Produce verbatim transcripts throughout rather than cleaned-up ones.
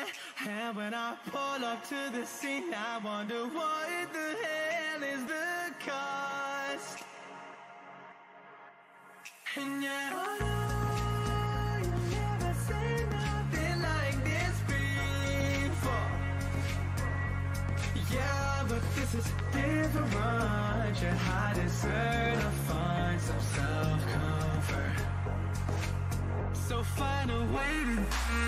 And when I pull up to the scene, I wonder what the hell is the cost. And yet I know you've never seen nothing like this before. Yeah, but this is different. Your heart is certain to find some self-comfort. So find a way to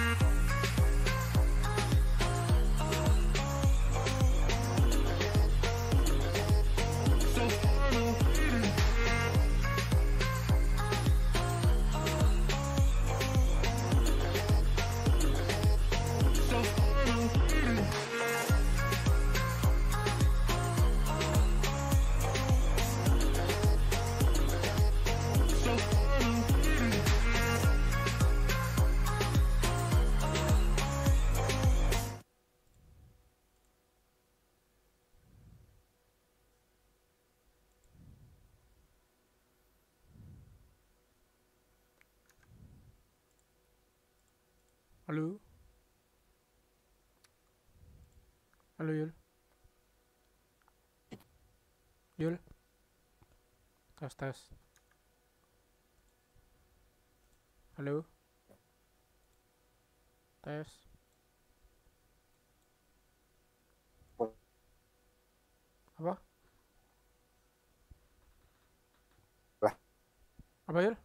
Halo? Halo Yul? Yul? Tes tes. Halo? Tes. Apa? Lah. Apa Yul?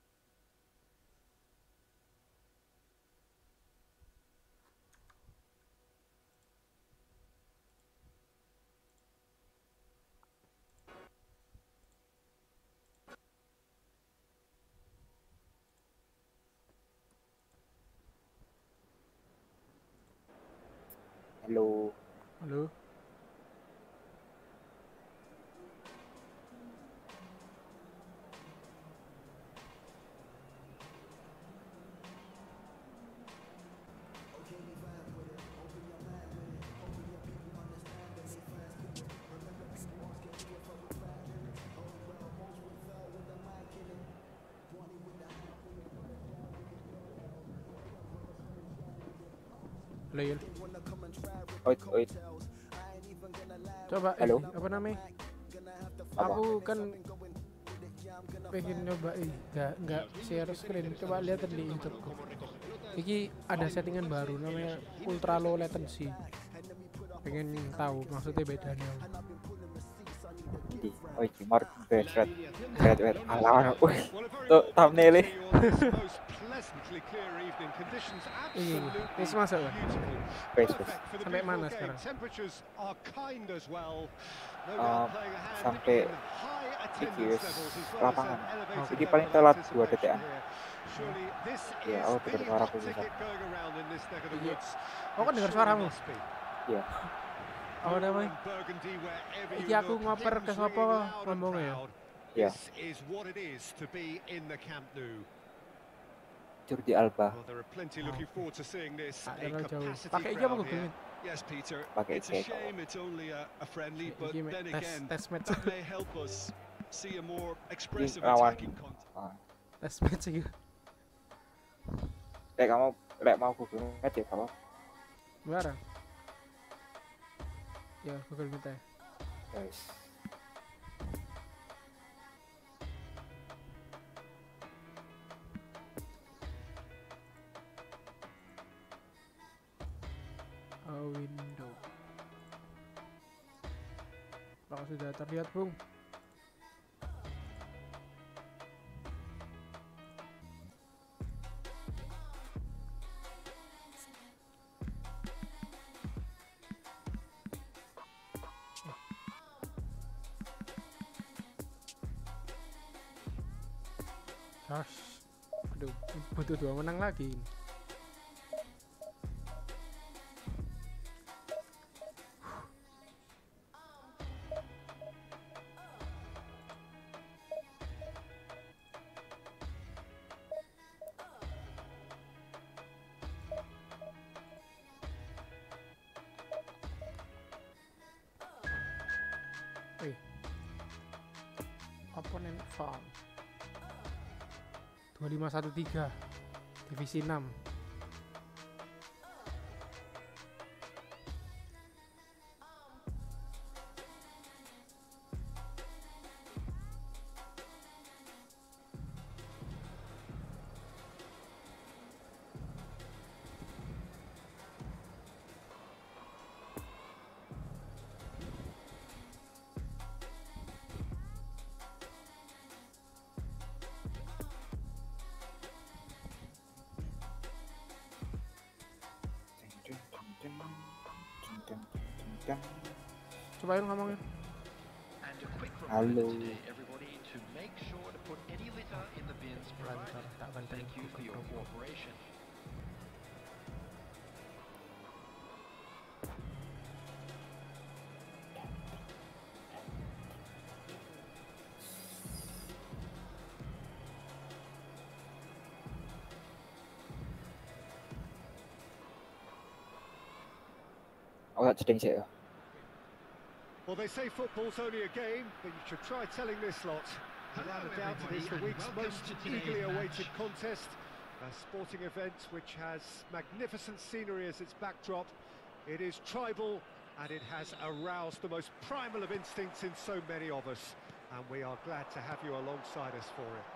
Halo. Halo? Halo Yul? Oi, oi. Coba eh, Halo? apa namanya? Apa? Aku kan pengen nyoba eh nggak nggak share screen. Coba lihat di YouTube. Iki ada settingan baru namanya ultra low latency. Pengen tahu maksudnya bedanya. Oi, Mark, red, red, red, red. Alah, wih, tuh thumbnail. Ini, ini masuk kan? Wes, wes. Sampai mana sekarang? Um, sampai iki wis lapangan. Iki paling telat dua detik. Ya, oh dengar suara aku bisa. Iya. Oh kan dengar suaramu? Iya. Apa namanya? Iki aku ngoper ke sopo ngomongnya ya? Iya. Jordi Alba. Ada jauh. Pakai iki apa Google Meet? Pakai iki. Iki tes tes match. Ini lawan. Ah. Tes match iki. Lek kamu lek mau Google Meet ya kalau. Barang. Ya, Google Meet ya. Guys. Oh, window. Kalau sudah terlihat, Bung. Gosh. Aduh, butuh dua menang lagi. Wih. Opponent farm. dua lima satu tiga divisi enam. Kan. Coba yuk ngomongin. Halo. Lancar, tak banteng ku ke Propo. Oh, tak cedeng sih ya. Well, they say football's only a game, but you should try telling this lot. Without a doubt, it is the week's most eagerly awaited contest. A sporting event which has magnificent scenery as its backdrop. It is tribal, and it has aroused the most primal of instincts in so many of us. And we are glad to have you alongside us for it.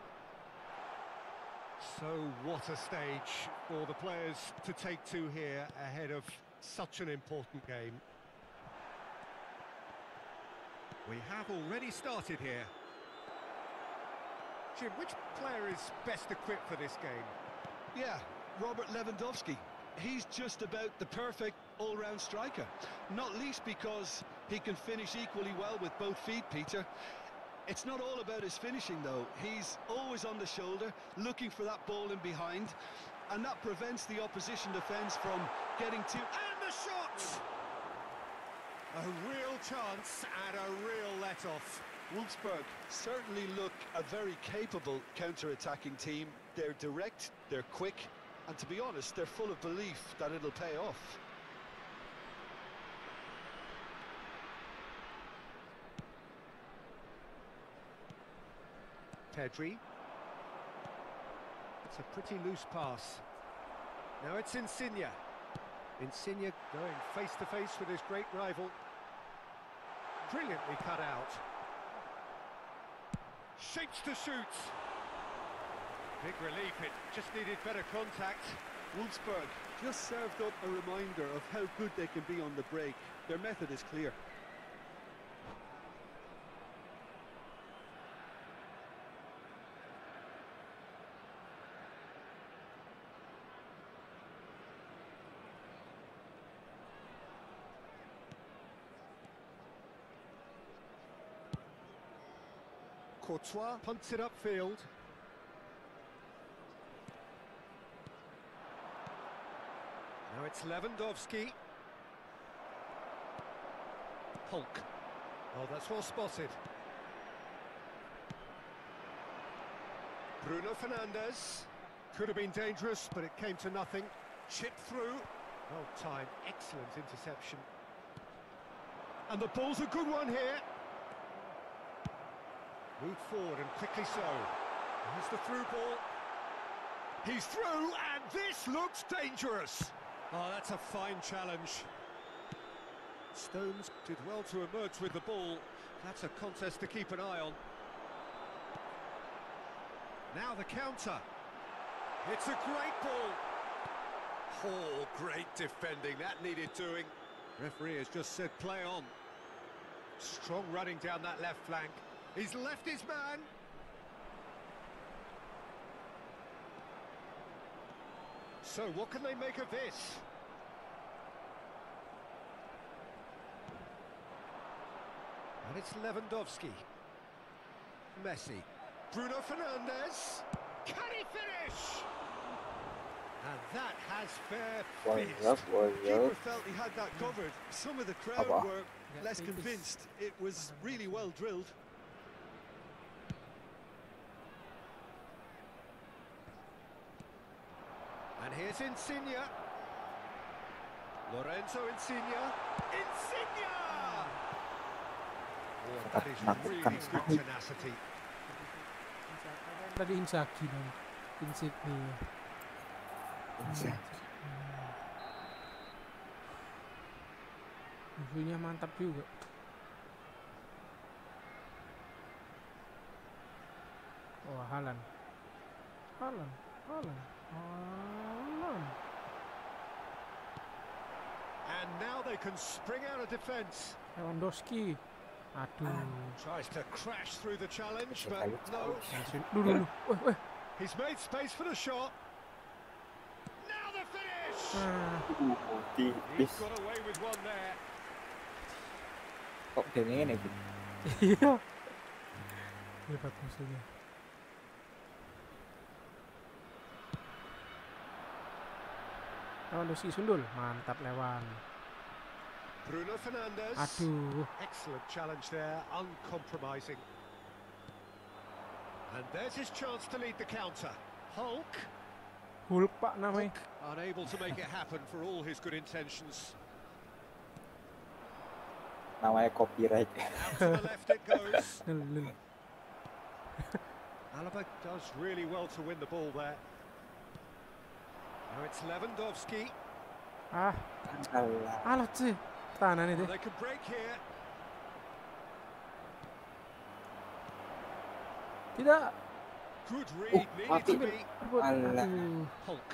So what a stage for the players to take to here ahead of such an important game. We have already started here. Jim, which player is best equipped for this game? Yeah, Robert Lewandowski. He's just about the perfect all-round striker. Not least because he can finish equally well with both feet, Peter. It's not all about his finishing, though. He's always on the shoulder, looking for that ball in behind, and that prevents the opposition defence from getting to... And the shot! A real chance and a real let-off. Wolfsburg certainly look a very capable counter-attacking team. They're direct, they're quick, and to be honest, they're full of belief that it'll pay off. Pedri. It's a pretty loose pass. Now it's Insigne. Insigne going face-to-face with his great rival. Brilliantly cut out. Shapes to shoot. Big relief, it just needed better contact. Wolfsburg just served up a reminder of how good they can be on the break. Their method is clear. Courtois punts it upfield. Now it's Lewandowski. Hulk. Oh, that's well spotted. Bruno Fernandes. Could have been dangerous, but it came to nothing. Chip through. Well timed, excellent interception. And the ball's a good one here. Move forward and quickly so. Here's the through ball. He's through, and this looks dangerous. Oh, that's a fine challenge. Stones did well to emerge with the ball. That's a contest to keep an eye on. Now the counter. It's a great ball. Oh, great defending. That needed doing. Referee has just said play on. Strong running down that left flank. He's left his man. So what can they make of this? And it's Lewandowski. Messi. Bruno Fernandes. Can he finish? And that has fair Wajab, fist. Keeper wajab. felt he had that covered. Some of the crowd Apa? were less convinced. It was really well drilled. And here's Insigne. Lorenzo Insigne. Insigne! Oh, that is really good tenacity. Tadi Inzaghi dan Insigne. Musuhnya mantap juga. Oh, Haaland. Haaland, Haaland, Haaland. And now they can spring out of defence. Lewandowski. Aduh. Tries to crash through the challenge, but no. Dulu, dulu. Weh, weh. He's made space for the shot. Now the finish! Ah, Uh, He's tipis. got away with one there. Kok gini ini gitu? Iya. Hebat musuhnya. Lewandowski sundul, mantap Lewan. Bruno Fernandes. Aduh. Excellent challenge there, uncompromising. And there's his chance to lead the counter. Hulk. Hulk Pak namanya. Unable to make it happen for all his good intentions. Namanya copyright. Out to the left it goes. Lul, lul. Alaba does really well to win the ball there. Now it's Lewandowski. Ah, Alah. alat sih. Tahanan itu. They can break here. Tidak. Good Oh, read, needed mati. to be. Alah. Aduh. Hulk.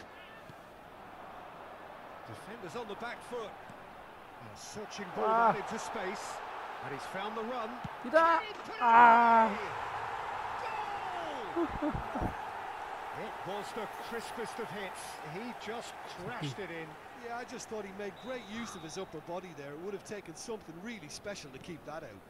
Defenders on the back foot. And a searching ball Ah. out into space. And he's found the run. Tidak. In Ah. Goal! It was the crispest of hits. He just crashed it in. Yeah, I just thought he made great use of his upper body there. It would have taken something really special to keep that out.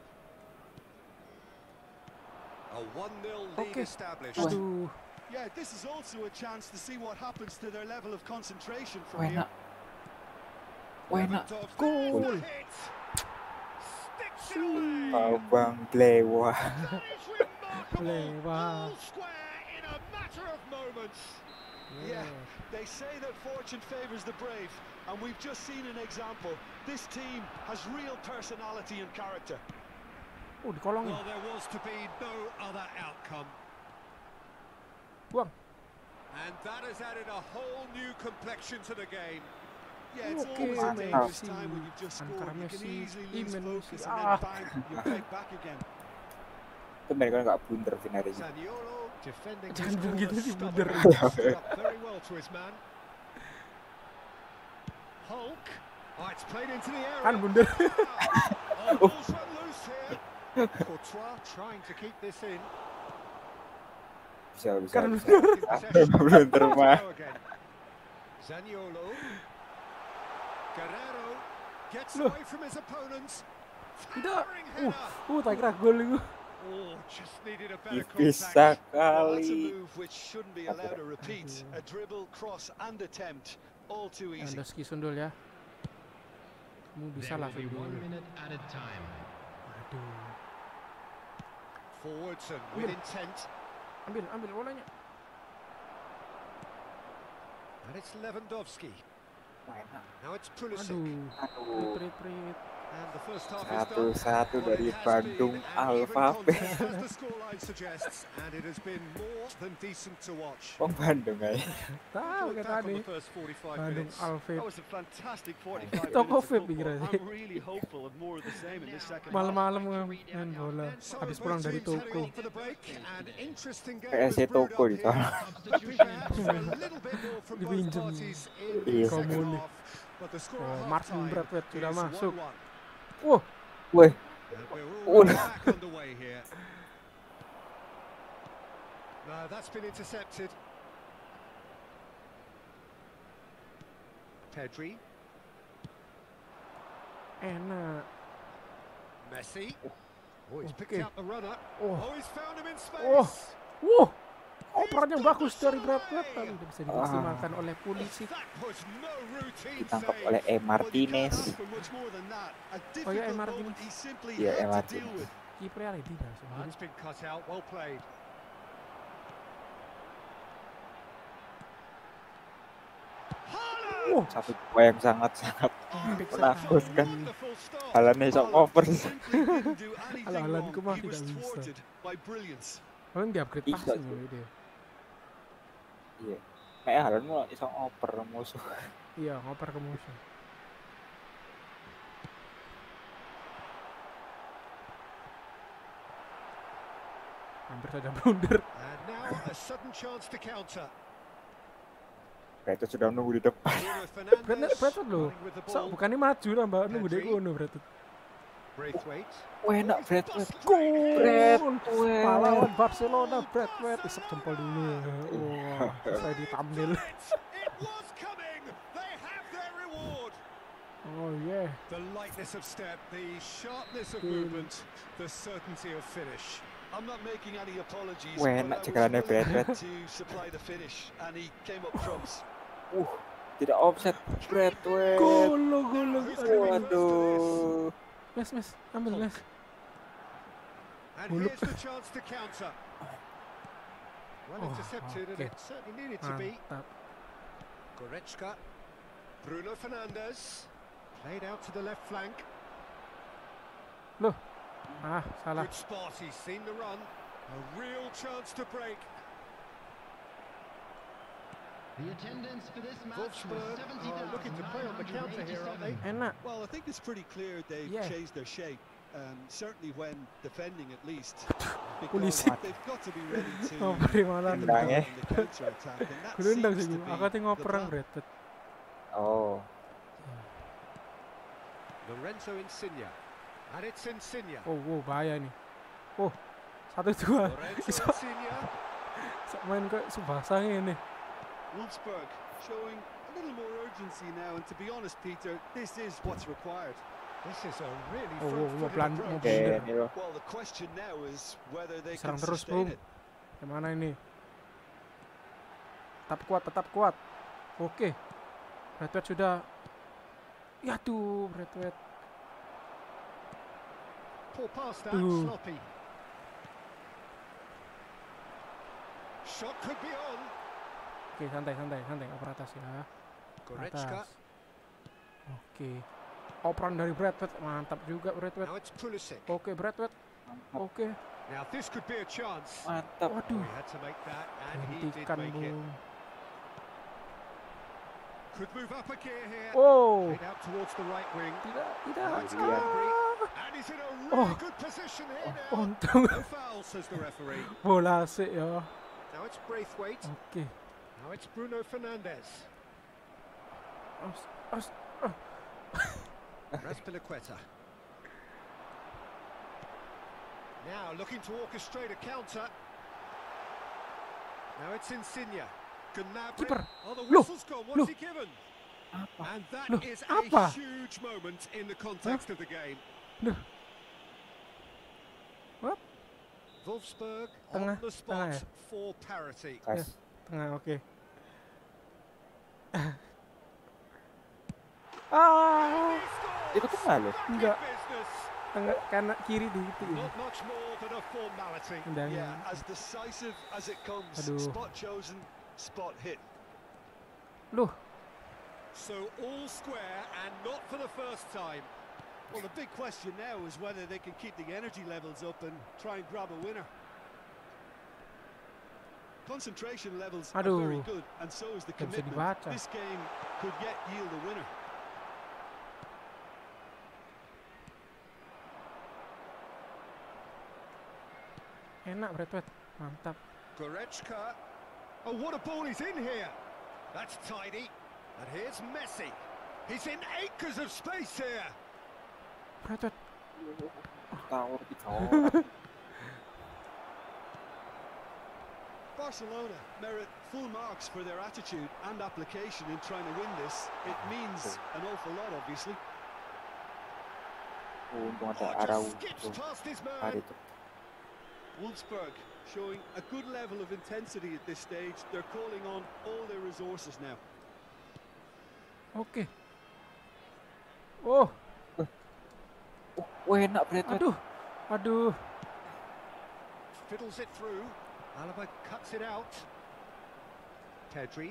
A one nil lead Okay. established. Aduh. Yeah, this is also a chance to see what happens to their level of concentration from Wena. here. Wena. Lewandowski Goal. with the hit. Sticks it away. Kau bang Blewa. That is remarkable. Lewa. All square in a matter of moments. Yeah, they say that fortune favours the brave, and we've just seen an example. This team has real personality and character. Oh, dikolongin. Well, there was to be no other outcome. Buang. And that has added a whole new complexion to the game. Yeah, it's Okay, always a Messi. dangerous time when you've just Antara scored. You can Messi, easily lose Iman, focus Messi. and Ah. then bang, you're right back again. Itu mereka nggak blunder finalnya. Zaniolo defending Jangan his bilang gitu corner sih, stubborn. blunder. Stood up very well to his man. Hulk. Oh, it's played into the area. Kan bundar. Oh, ball's run loose here. Courtois trying to keep this in. Bisa bisa. Kan bisa. bundar. Ah, blunder mah. Zaniolo. Guerrero gets Loh. away from his opponents. Tidak. Towering Uh, header. uh, tak kira gol itu. Oh, just needed a better Bisa contact. Well, that's a kali. move which shouldn't be allowed to repeat. A dribble, cross, and attempt, all too easy. Lewandowski sundul ya. Kamu bisa lah sundul. One minute at a time. Aduh. Forwards and with intent. Ambil, ambil bolanya. And it's Lewandowski. Wena. Now it's Pulisic. Aduh. Aduh. Prit, prit. And the first half is done. Satu-satu Well, dari it has Bandung been an even Alphabet. contest, as the scoreline suggests, and it has been more than decent to watch. Kok Bandung guys? Tahu Look kan back on tadi. the first forty-five Bandung minutes. Alfred. That was a fantastic forty-five Toko minutes of Feb football. pikiran. I'm really hopeful of more of the same in this second half. Malam-malam main bola. So Habis both pulang dari teams heading toko. on for the break. An interesting game P S C was brewed toko up di here. sana. Hoping perhaps for a little bit more from both Dipinjem. parties in Iya. the second Komuni. half. But the score Oh, at Martin half-time Bradford sudah is masuk. one one. Wah, Wih, And we're all Udah. back underway here. No, that's been intercepted. Pedri, enak. Messi. Oh, he's picked Okay. out the runner. Oh, Oh, he's found him in space. Oh. wah. Operan yang bagus dari Bradford tapi tidak bisa dimaksimalkan oleh polisi. That was no routine ditangkap save. oleh E. Well, you can't Martinez. ask for much more than that. A Oh, yeah, difficult E. Martinez. moment he simply Iya, E. had to Martinez. deal with. Kipernya ready dah sendiri. That's been cut out. Well played. Haaland! Wah, Satu gua yang sangat-sangat Epic menakutkan. Wonderful stop. Halannya sok over. Simply didn't do anything Haaland wrong. kemah He was tidak bisa. thwarted by brilliance. Paling di upgrade Bisa passing tuh. loh dia. Iya. Kayak Halan mau iso ngoper musuh. Iya, ngoper ke musuh. Hampir saja blunder. And now a sudden chance to counter. Kayak itu sudah nunggu di depan. Bruno Bradford, Fernandes Bradford loh. running with the So, ball. bukannya maju nambah nunggu deh Pedri. kono Bradford. Braithwaite. Wena Bradford. Gol. Bradford. Pahlawan Barcelona Bradford isep jempol dulu. Wah, saya di thumbnail. It was coming. They have their reward. Oh yeah. Eh, The lightness of step, the sharpness of Hmm. movement, the certainty of finish. I'm not making any apologies, Wah, but enak I was cegahannya willing Bradford. to supply the finish, and he came up trumps. Uh, tidak offset Bradford. golo golo. Who's going Aduh. first to this? Waduh. Mes mes, ambil mes. And Huluk. here's the chance to counter. Well Oh, intercepted, and okay. it certainly needed to be. Mantap. Goretzka, Bruno Fernandes, played out to the left flank. Loh. Ah, salah. Good spot, he's seen the run. A real chance to break. The attendance for this match was Wolfsburg seventy are looking to play on the counter here, aren't they? Enak. Well, I think it's pretty clear they've Yeah. changed their shape, um, certainly when defending at least. Polisi. Because they've got to be ready to Oh, beri malah. hit the Tendang, ball ya. in the counter-attack, and that Gelundang seems sih to gue. be Aku tengok the perang plan. Bradford. Oh, Lorenzo Insigne. And it's Insigne. Oh, wow, bahaya nih. Oh, satu dua. Lorenzo Bisa Insigne. bisa main ke Subasa ini. Wolfsburg showing a little more urgency now, and to be honest, Peter, this is what's required. This is a really Oh, wow, mau front-footed pelan, mau approach. oke blunder. ini loh. Well, the question now is whether they can Serang terus, sustain Bung. it. Gimana ini? Tetap kuat, tetap kuat. Oke. Bradford sudah. Ya tuh, Bradford. Poor pass that, Ooh. sloppy. Shot could be on. Oke, santai, santai, santai. Oper atas ya. Goretzka. Atas. Oke. Operan dari Bradford, mantap juga Bradford. Now it's Pulisic. Oke, Bradford. Oke. Now this could be a chance. Mantap. Oh, Waduh. he had to make that, and he did Hentikan, make it. Bung. Could move up a gear here. Oh, Played out towards the right wing. tidak, tidak. Now it's Iya. Gnabry. Ah. And he's in a really Oh. good position here Oh, now. untung No foul, says the referee. bola asik ya. Now it's Braithwaite. Oke. Now it's Bruno Fernandes. As, as, Raspilicueta. Now looking to orchestrate a counter. Now it's Insigne. Gnabry. Keeper. Oh, the Loh, whistle's gone. loh. What's he given? Apa? And that Loh, is apa? a huge moment in the context of the game. Loh. What? Wolfsburg Tengah, on the tengah spot ya? for parity. Kas. Tengah, oke. Ah, Itu tengah loh. enggak. Business. Tengah, kanan, kiri dikit ya. Not much more than a formality. Tendang. Yeah, as decisive as it comes. Aduh. Spot chosen, spot hit. Loh, So all square and not for the first time. Well, the big question now is whether they can keep the energy levels up and try and grab a winner. Concentration levels Aduh. are very good, and so is the Nggak bisa commitment. dibaca. This game could yet yield a winner. enak Bradford. Mantap. Goretzka. Oh, what a ball he's in here. That's tidy. And here's Messi. He's in acres of space here. Bradford. Tawar di bawah. Barcelona merit full marks for their attitude and application in trying to win this. It means an awful lot, obviously. Untung ada Oh, Arau. just skips past his Hari man. itu. Wolfsburg showing a good level of intensity at this stage. They're calling on all their resources now. Oke. Oh, Wah, enak Bradford. aduh. Aduh. Fiddles it through. Alaba cuts it out. Pedri.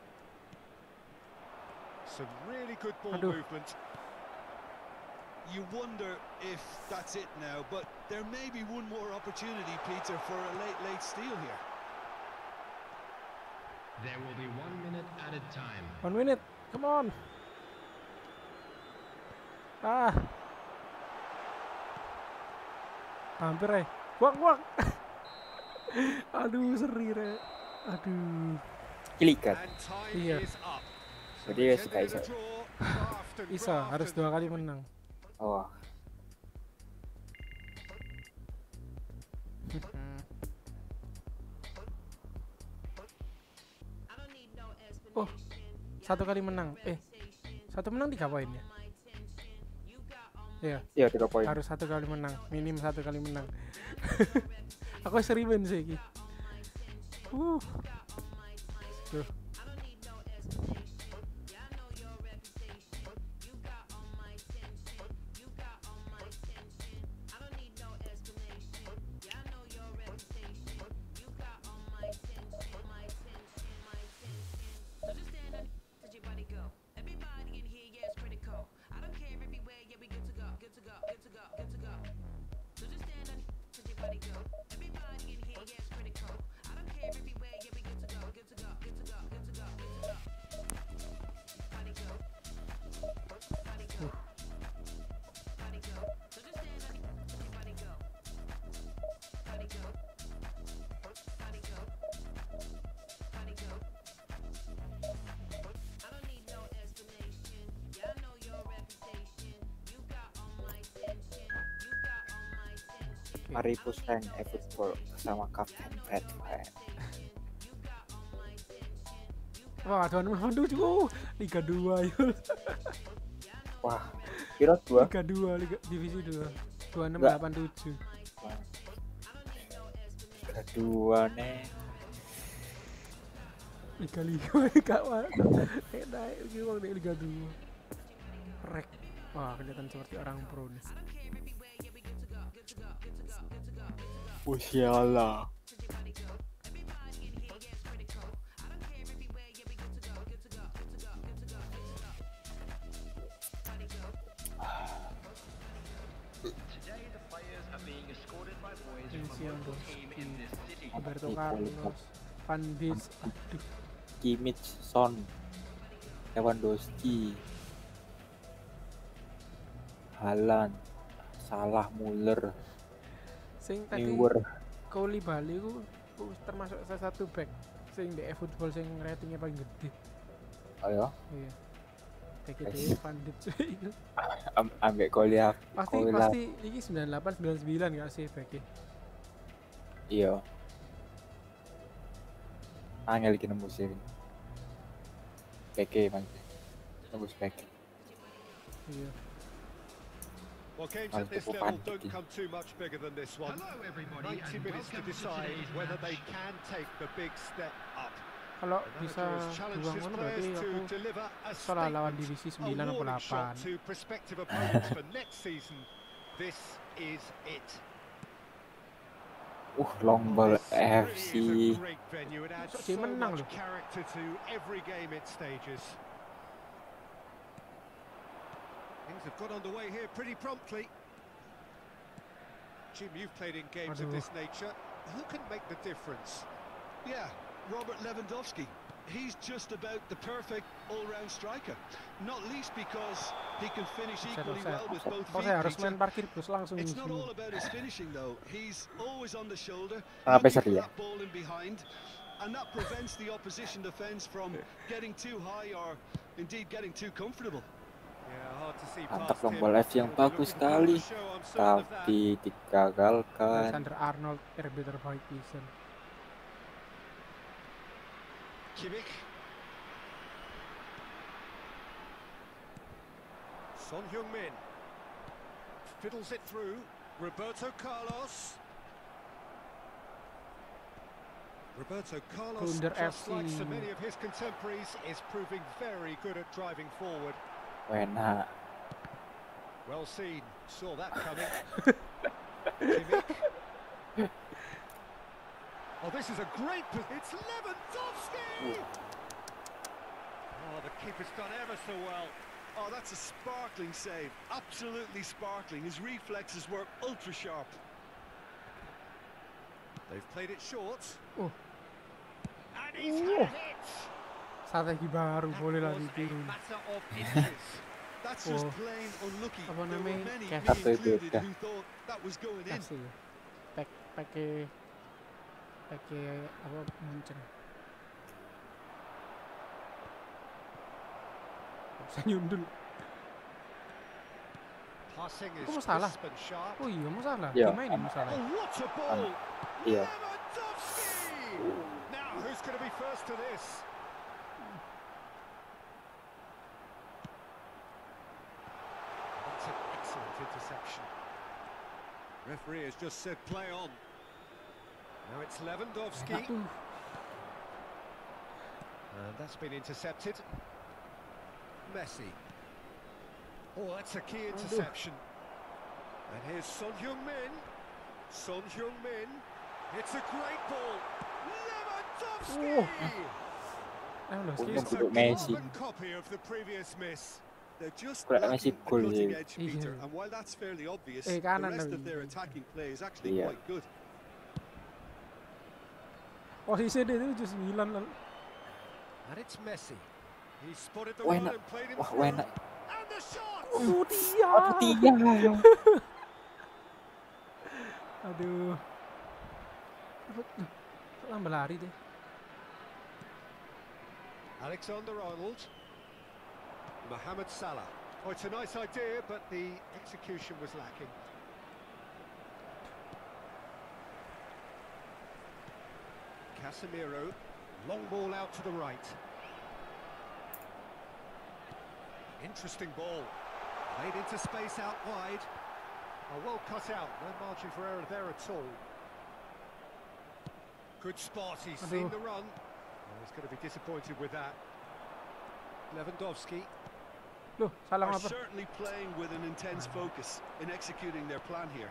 Some really good ball Aduh. movement. You wonder if that's it now, but there may be one more opportunity, Peter, for a late, late steal here. There will be one minute at a time. One minute. Come on. Ah. Hampir ya. Buang, buang. Aduh, seri re. Aduh. Kilikan. And time Iya. is up. So Jadi it's ya suka ended in a Isa. draw. Graft and Isa graft harus and- dua kali menang. Oh, Oh, satu kali menang. Eh, satu menang tiga poin ya. Iya. Iya, tiga poin. Harus satu kali menang, minim satu kali menang. Aku seriben sih iki. Uh. Tuh. Mari pusing e-football bersama Kapten Batman. Wah, dua enam delapan tujuh Liga dua yuk. Wah, kira dua. Liga dua, Liga Divisi dua. dua enam delapan tujuh. Liga dua nih. Liga Liga Liga wah. Naik naik gimana nih Liga dua. Rek. Wah, kelihatan seperti orang pro nih. Usialah. Roberto Carlos, Van Dijk, aduh. Kimmich, Son, Lewandowski, Haaland, Salah, Muller, Sing tadi Neuer. Koulibaly ku ku termasuk salah satu back sing di e-football sing ratingnya paling gede. Oh ya, Iya. Back itu Van Dijk itu. Am- ambek Kolia, Pasti Koila. pasti ini sembilan delapan sembilan sembilan enggak sih backnya? Iya. Angel iki nembus sih. Peke man. Nembus peke. Iya. Well, games I'll at this go level back. don't come too much bigger than this one. Hello everybody ninety and minutes to welcome to decide today's whether match. they can take the big step up. Kalau The bisa manager has challenged dua his ngono players berarti to aku deliver a salah lawan statement, divisi a sembilan atau warning shot delapan. to prospective opponents for next season. This is it. Uh, long ball This F really C. is a great venue. It adds So, dia so menang much loh. character to every game it stages. Things have got underway here pretty promptly. Jim, you've played in games of Aduh. this nature. Who can make the difference? Yeah, Robert Lewandowski. He's just about the perfect all-round striker. Not least because he can finish Offside, equally offside. well with both Oh, feet. saya harus Peter. main parkir bus langsung di It's not sini. all about his finishing though. He's always on the shoulder, Kenapa looking for seri ya? that ball in behind, and that prevents the opposition defence from getting too high or indeed getting too comfortable. Yeah, hard to see Mantap past long him. ball F C yang He'll be bagus looking to put on sekali. a show, I'm certain of that. Tapi digagalkan. Alexander Arnold R B terbaik season. Kimmich. Son Heung-min fiddles it through. Roberto Carlos. Roberto Carlos, Thunder just F C. like so many of his contemporaries, is proving very good at driving forward. Wena. Well seen, saw that coming. Kimmich. Oh, this is a great position. It's Lewandowski! Oh, the keeper's done ever so well. Oh, that's a sparkling save. Absolutely sparkling. His reflexes were ultra sharp. They've played it short. Oh. And he's Oh. had it! Strategi baru That boleh lah was a diturun. matter of inches. That's just Oh. plain unlucky. Apa There were namanya? many, Kayak me satu included, beda. who thought that was going in. Kasih. Pack pakai pakai apa muncul. Bisa nyundul. Passing is Oh, salah. crisp and sharp. Oh iya, masalah. Iya. Dimainin masalah. Oh, what a ball! Iya. Lewandowski! Now, who's going to be first to this? That's an Excellent interception. Referee has just said play on. Now it's Lewandowski. Aduh. And that's been intercepted. Messi. Oh, that's a key interception. And here's Son Heung-min. Son Heung-min. It's a great ball. Lewandowski! Lewandowski. It's a Messi. carbon copy of the previous miss. They're just Kayak lacking Messi a gol cutting ya. edge, Peter. Iya. And while that's fairly obvious, Eh, the kanan rest tapi. of their attacking play is actually Iya. quite good. Posisi dia tujuh sembilan lalu. And it's Messi. He spotted the Wah, one enak. and played him Wah, through. enak. And the shot! Oh dia. Oh, dia. Aduh. Lama lari deh. Alexander Arnold. Mohamed Salah. Oh, it's a nice idea, but the execution was lacking. Casemiro. Long ball out to the right. Interesting ball. Played into space out wide. Oh, well cut out. No margin for error there at all. Good spot. He's seen the run. Oh, he's going to be disappointed with that. Lewandowski. Loh, salah Are apa? certainly playing with an intense focus in executing their plan here.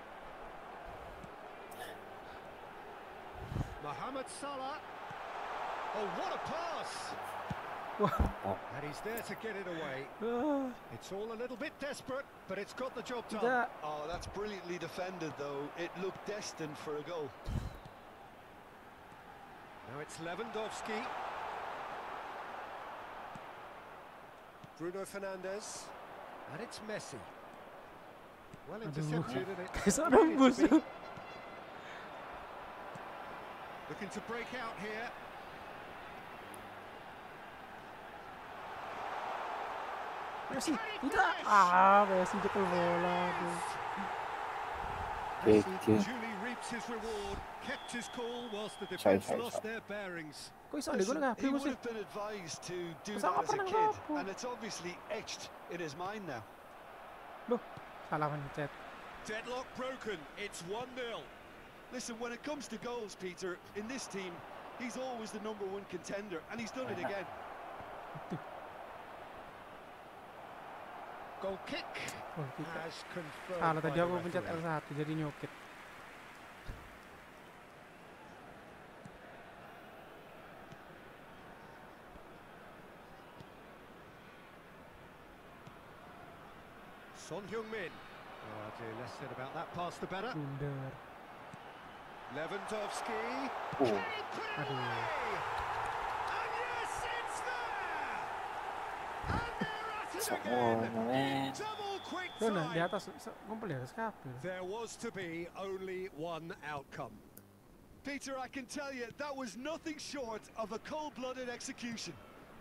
Mohamed Salah. Oh, what a pass! Wah, And he's there to get it away. ah, It's all a little bit desperate, but it's got the job done. tidak. Oh, that's brilliantly defended, though. It looked destined for a goal. Now it's Lewandowski. Bruno Fernandes. And it's Messi. Well intercepted, and it Kayak seorang needed to busuk. be. Looking to break out here. Messi, tidak. Ah, Messi jekel bola. Aduh. Messi Kece. duly reaps his reward, kept his cool whilst the Sorry, defence sorry, lost sorry. their bearings. Kok iso di gol Listen, nggak? he would Primus have been advised to do Masa that as a pernah kid, ngaku? and it's obviously etched in his mind now. Loh, salah mencet. Deadlock broken, it's one nil. Listen, when it comes to goals, Peter, in this team, he's always the number one contender, and he's done it again. Goal kick Oh, kita. as confirmed Salah by tadi the aku pencet L referee. satu jadi nyokit. Son Heung-min. Oh, dear, less said about that pass, the better. Blunder. Lewandowski. Oh, Can he put it Aduh. away? And yes, it's there! And they're at it semuanya, again! men. Double quick Loh, nah, di time! atas se- ngumpul di atas kapal. There was to be only one outcome. Peter, I can tell you, that was nothing short of a cold-blooded execution.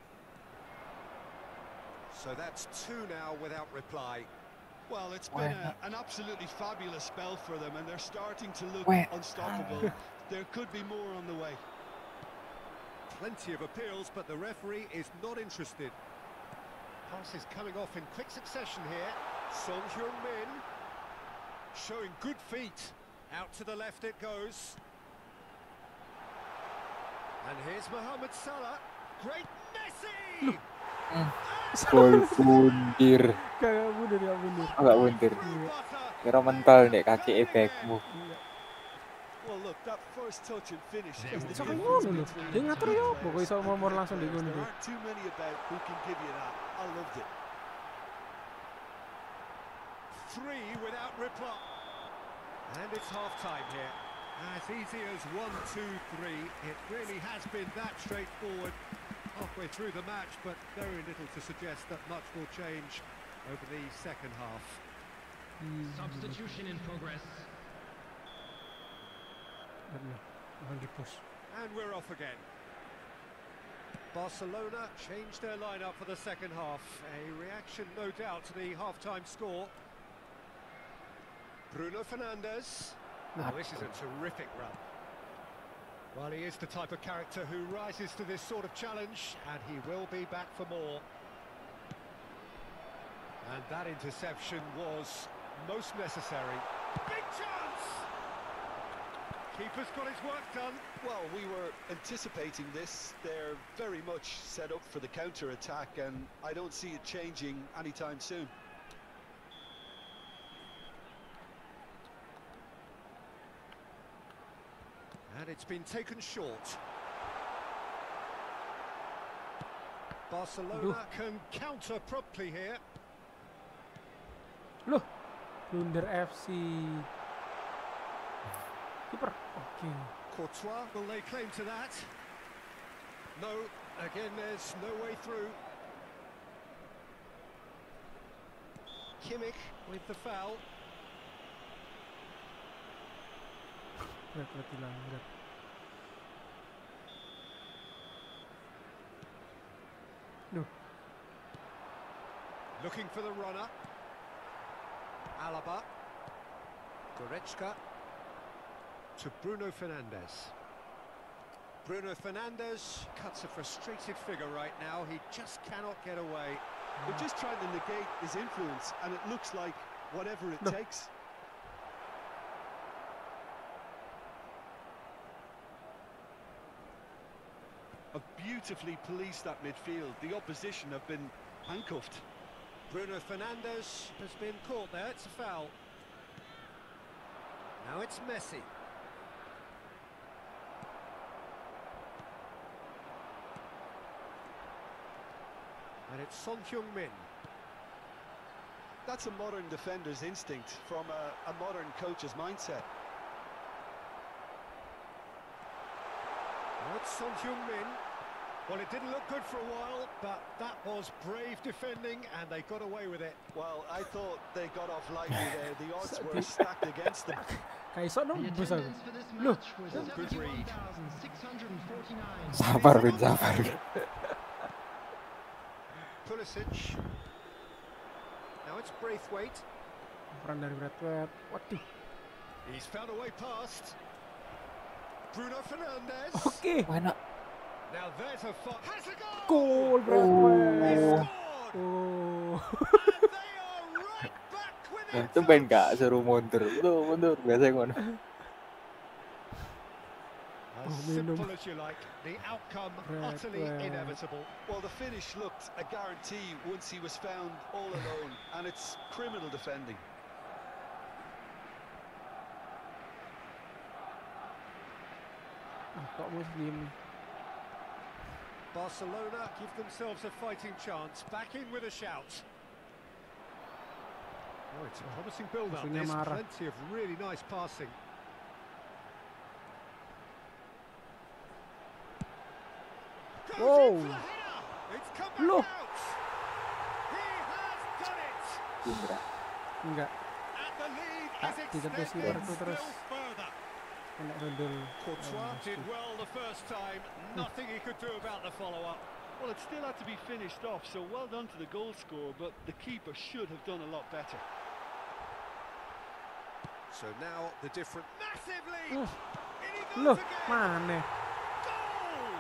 So that's two now without reply. Well, it's been a, an absolutely fabulous spell for them, and they're starting to look Wait. unstoppable. There could be more on the way. Plenty of appeals, but the referee is not interested. Pass is coming off in quick succession here. Son Heung-min showing good feet. Out to the left it goes. And here's Mohamed Salah. Great Messi! Gol bundir. Kayak mundur ya mundur. Oh, nggak bundir. Butter. Kira mental dek kaki ebekmu. Well, look, that first touch and finish. is the Sampai difference ngono lho. between Dia ngatur ya apa kok iso momor and langsung di players. ngono. There aren't too many about who can give you that. I loved it. Three without reply. And it's half-time here. As easy as one, two, three. It really has been that straightforward halfway through the match, but very little to suggest that much will change over the second half. Substitution in progress. Akan di push. And we're off again. Barcelona changed their lineup for the second half. A reaction, no doubt, to the half-time score. Bruno Fernandes. Oh, this is a terrific run. Well, he is the type of character who rises to this sort of challenge, and he will be back for more. And that interception was most necessary. Big chance! Keeper's got his work done. Well, we were anticipating this. They're very much set up for the counter-attack, and I don't see it changing anytime soon. And it's been taken short. Barcelona Aduh. can counter promptly here. Loh, blunder F C. Kiper. Oke. Courtois will lay claim to that. No, again there's no way through. Kimmich with the foul. Berat berat dilanggar. Duh. Looking for the runner. Alaba. Goretzka. To Bruno Fernandes. Bruno Fernandes cuts a frustrated figure right now. He just cannot get away. They're just trying to negate his influence, and it looks like whatever it No. takes. Have beautifully policed that midfield. The opposition have been handcuffed. Bruno Fernandes has been caught there. It's a foul. Now it's Messi. And it's Son Heung-min. That's a modern defender's instinct from a, a modern coach's mindset. Now it's Son Heung-min. Well, it didn't look good for a while, but that was brave defending, and they got away with it. Well, I thought they got off lightly there. The odds were stacked against them. Kayak sok dong The bus aku. attendance for this Loh. match was Oh, good read. seventy-one thousand six hundred forty-nine. Sabar, Win, sabar. Pulisic. Now it's Braithwaite. Peran dari Braithwaite. Waduh. He's found a way past. Bruno Fernandes. Oke. Why not? Now there's a fun. Has a goal! Gol He Braithwaite. scored! Oh. And they are right back Nah, within itu main touch. gak suruh mundur. Tuh, mundur. Biasanya ngono. As Oh, minum. simple as you like. The outcome Right, utterly well. inevitable. Well, the finish looked a guarantee once he was found all alone, and it's criminal defending. Ah, kok Muslim nih. Barcelona give themselves a fighting chance. Back in with a shout. Oh, it's a promising build-up. Musuhnya There's marah. plenty of really nice passing. Goes Wow. in for the header. It's come back Loh. out. He has done it. Indra. Enggak. And the lead Ah, is ditebus extended kiperku still terus. further. Kena dodol. Courtois did well the first time. Nothing he could do about the follow-up. Well, it still had to be finished off, so well done to the goal scorer, but the keeper should have done a lot better. So now the different massive lead. Uh, In he Loh, goes again. mana? Goal!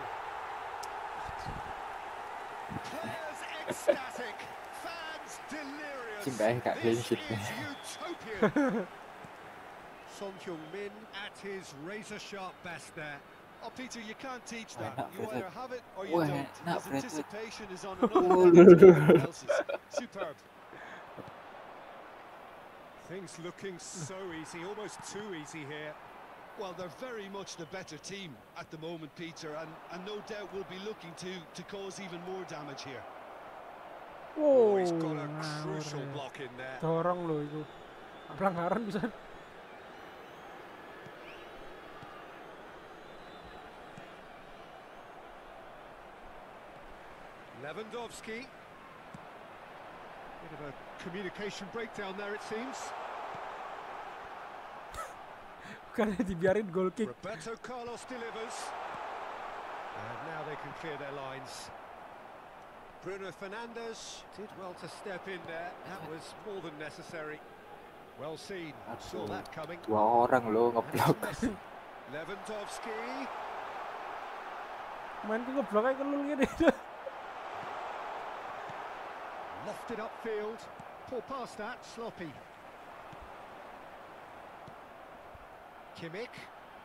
Players ecstatic, fans delirious. Cinta eh, Kak, This clean sheet. is utopian. Son Heung-min at his razor-sharp best there. Oh, Peter, you can't teach Why that. not, You either Fredwood? have it or you Why don't. not, His Fredwood? anticipation is on Oh, another level to everyone else's. Superb. Things looking so easy, almost too easy here. Well, they're very much the better team at the moment, Peter, and, and no doubt will be looking to, to cause even more damage here. Oh, Wow. he's got a ngawur crucial ya. block in there. Dorong loh itu. Pelanggaran bisa. Lewandowski. Bit of a communication breakdown there, it seems. Bukannya dibiarin goal kick. Roberto Carlos delivers. And now they can clear their lines. Bruno Fernandes did well to step in there. That was more than necessary. Well seen. Saw that coming. Dua orang lo And it's ngeblok. Messi. Lewandowski. Main tuh ngeblok kayak kelul gini. Lofted upfield. Poor past that. Sloppy. Kimmich.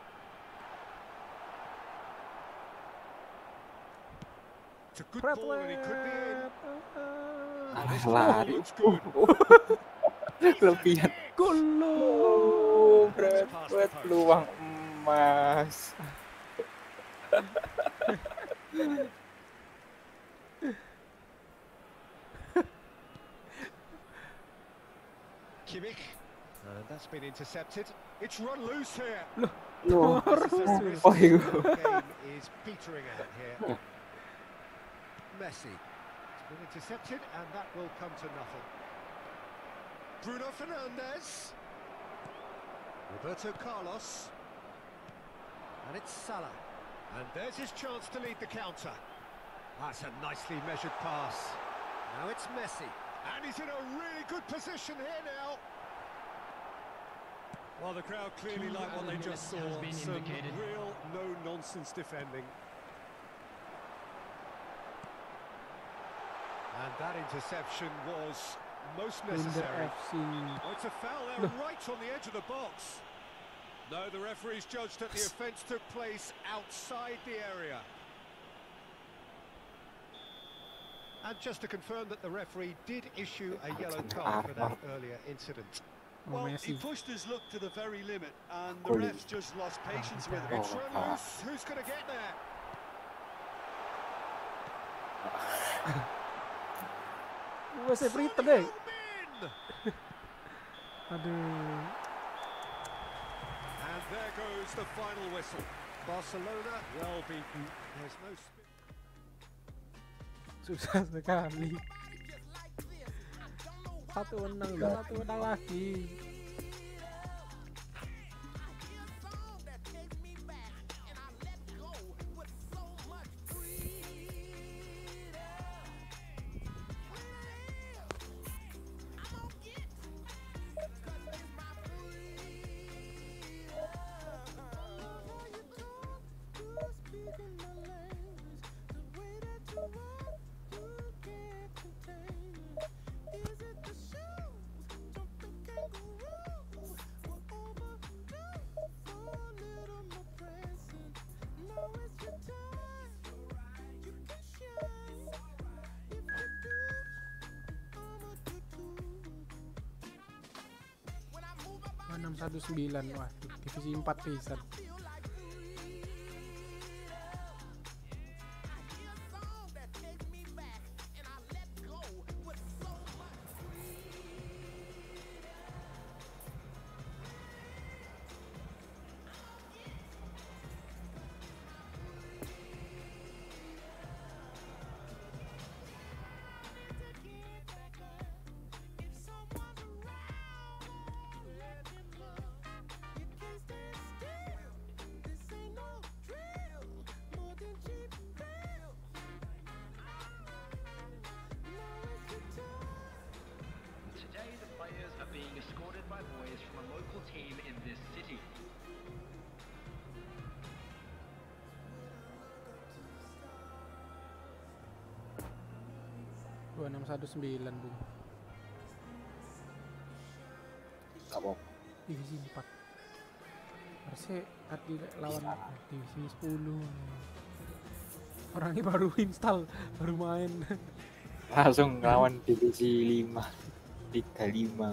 It's a good ball and he could be in. Ah, lari. Kelebihan. Golo. Oh, berat buat peluang emas. Kimmich. And that's been intercepted. It's run loose here. Loh, Unnecessary oh, risk. iya. The game is petering out here. Messi. It's been intercepted and that will come to nothing. Bruno Fernandes. Roberto Carlos. And it's Salah. And there's his chance to lead the counter. That's a nicely measured pass. Now it's Messi. And he's in a really good position here now. Well, the crowd clearly like what they just saw. Some real no-nonsense defending. And that interception was most Under necessary. F C. Oh, it's a foul there, right on the edge of the box. No, the referee's judged that the offence took place outside the area. And just to confirm that the referee did issue a yellow card for that earlier incident. Oh, Well, he Messi. pushed his luck to the very limit, and the Goal. refs just lost patience with him. It's run loose. Who's going to get there? Wes free Sonny deh. Min! Aduh. And there goes the final whistle. Barcelona well beaten. There's no spin. Susah sekali. Satu menang, satu menang lagi. enam satu sembilan, waduh, divisi empat pisan. Today, the players are being escorted by boys from a local team in this city. dua enam satu sembilan, Bung. Apa? Divisi empat. Harusnya tadi lawan divisi sepuluh. Orangnya baru install, baru main. Langsung lawan divisi lima. tiga lima.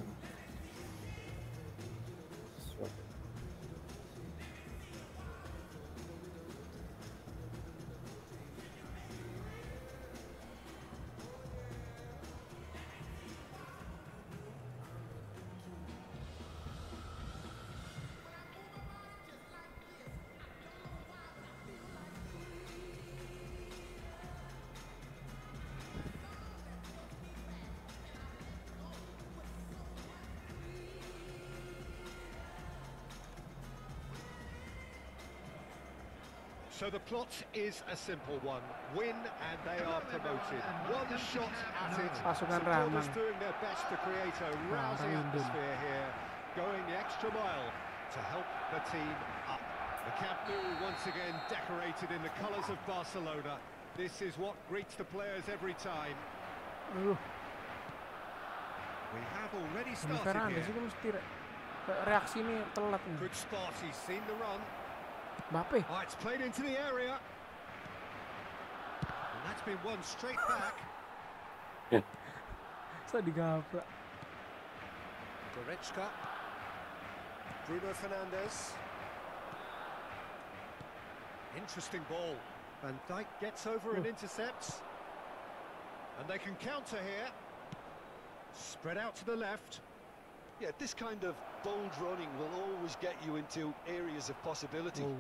So the plot is a simple one. Win and they are promoted. One shot at it. Pasukan Supporters Ramang. doing their best to create a rousing Ramang. atmosphere here. Going the extra mile to help the team up. The Camp Nou once again decorated in the colours of Barcelona. This is what greets the players every time. Aduh, We have already ini started Fernandes here. itu mesti rek. reaksi ini telat nih. Good spot, he's seen the run. Mbappe. Oh, it's played into the area. And that's been won straight back. Saya digabrak. Goretzka. Bruno Fernandes. Interesting ball. Van Dijk gets over and intercepts. And they can counter here. Spread out to the left. Yeah, this kind of bold running will always get you into areas of possibility. Oh.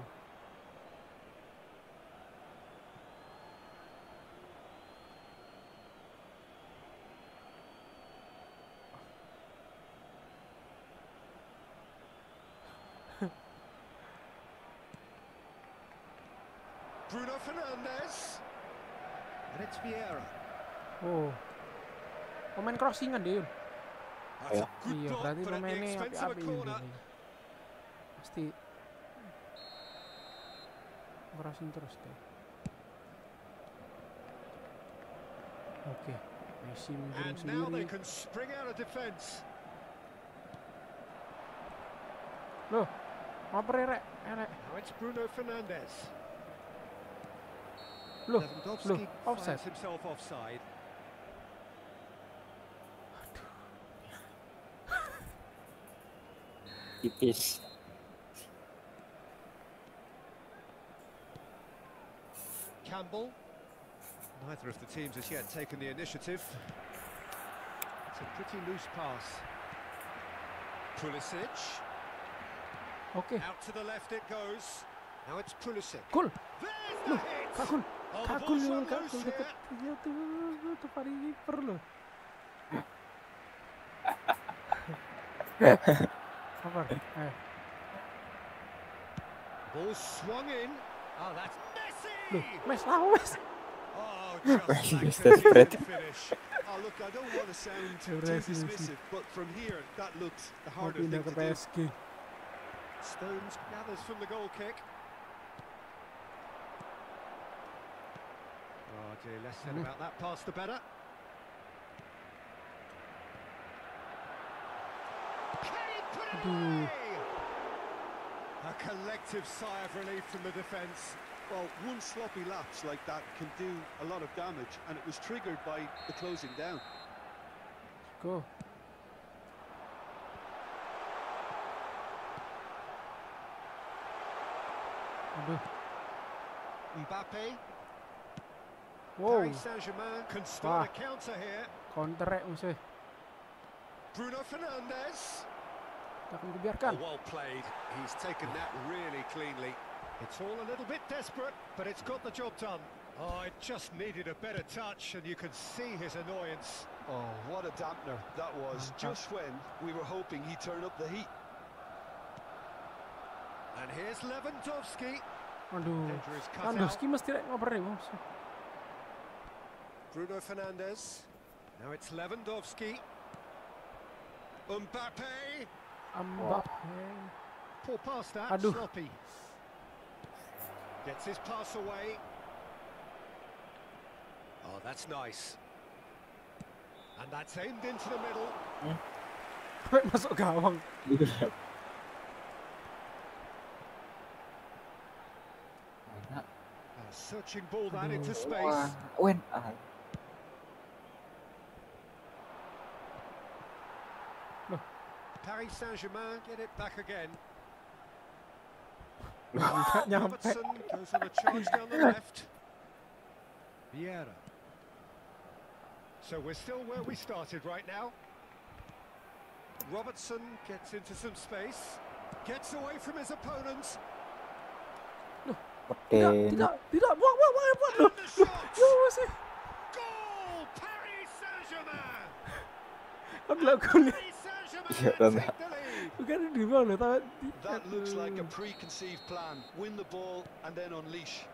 Bruno Fernandes. And it's Vieira. Oh. Pemain crossingan deh. Yun. That's a good Iya, block, berarti but at the pemainnya expense of a api-api corner. ini. Pasti crossing terus deh. Oke, Messi mengirim And now they sendiri. can spring out of defence. Loh, ngoper rek, rek. Now it's Bruno Fernandes. Loh, Lewandowski loh, offside. finds himself offside. Tipis. Campbell. Neither of the teams has yet taken the initiative. It's a pretty loose pass. Pulisic. Oke, Out to the left it goes. Now it's Pulisic. gol. There's the Loh, hit. Kak Gul. Oh, the Kak Gul ball's yun, run Kak loose Gul here. deket. Iya tuh, tuh pari kiper loh. Apa? Eh, Ball swung in. Oh, that's Messi. loh, Mes, lawan Mes. Oh, Messi just is like a desperate. brilliant finish. Oh, look, I don't want to sound too Messi, Messi. dismissive, but from here, that looks the Mau harder pindah thing ke to do. P S G. Stones gathers from the goal kick. Oh dear, less said Mhm. about that pass the better. Can he put it Aduh. away? A collective sigh of relief from the defence. Well, one sloppy lapse like that can do a lot of damage, and it was triggered by the closing down. Go. Aduh. Mbappe. Wow, Paris Saint-Germain can start a counter here. counter rek musuh. Bruno Fernandes. Tak akan kubiarkan. Oh, well played. He's taken that really cleanly. It's all a little bit desperate, but it's got the job done. Oh, it just needed a better touch, and you can see his annoyance. Oh, what a dampener that was, just when we were hoping he'd turn up the heat. And here's Lewandowski. Aduh. Header is cut out. Lewandowski mesti rek ngoper ya musuh. Bruno Fernandes. Now it's Lewandowski. Mbappe. Mbappe. Poor pass that, Aduh. sloppy. Gets his pass away. Oh, that's nice. And that's aimed into the middle. Masuk gawang. A searching ball that into Wah, space. Wen. Ah, Paris Saint-Germain get it back again. Nggak nyampe. Robertson goes on a charge down the left. Vieira. So we're still where we started right now. Robertson gets into some space. Gets away from his opponents. Tidak, Oke. tidak, tidak. Buang, buang, buang, buang. Loh, And the loh, shot. loh, masih. Goal! Paris Saint-Germain! Kan lakukan. Paris Saint-Germain Iya, Tanda. take the lead. Bukan di bawah loh, tahu. That looks like a preconceived plan. Win the ball and then unleash.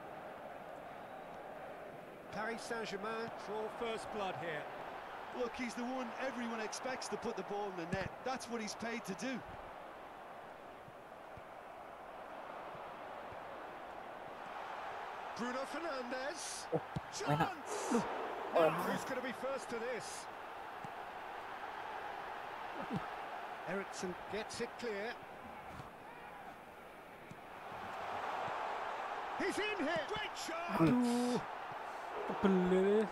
Paris Saint-Germain draw first blood here. Look, he's the one everyone expects to put the ball in the net. That's what he's paid to do. Bruno Fernandes. enak. Chance! Now, who's going to be first to this? Ericsson gets it clear. He's in here. Great shot. Aduh, tebel.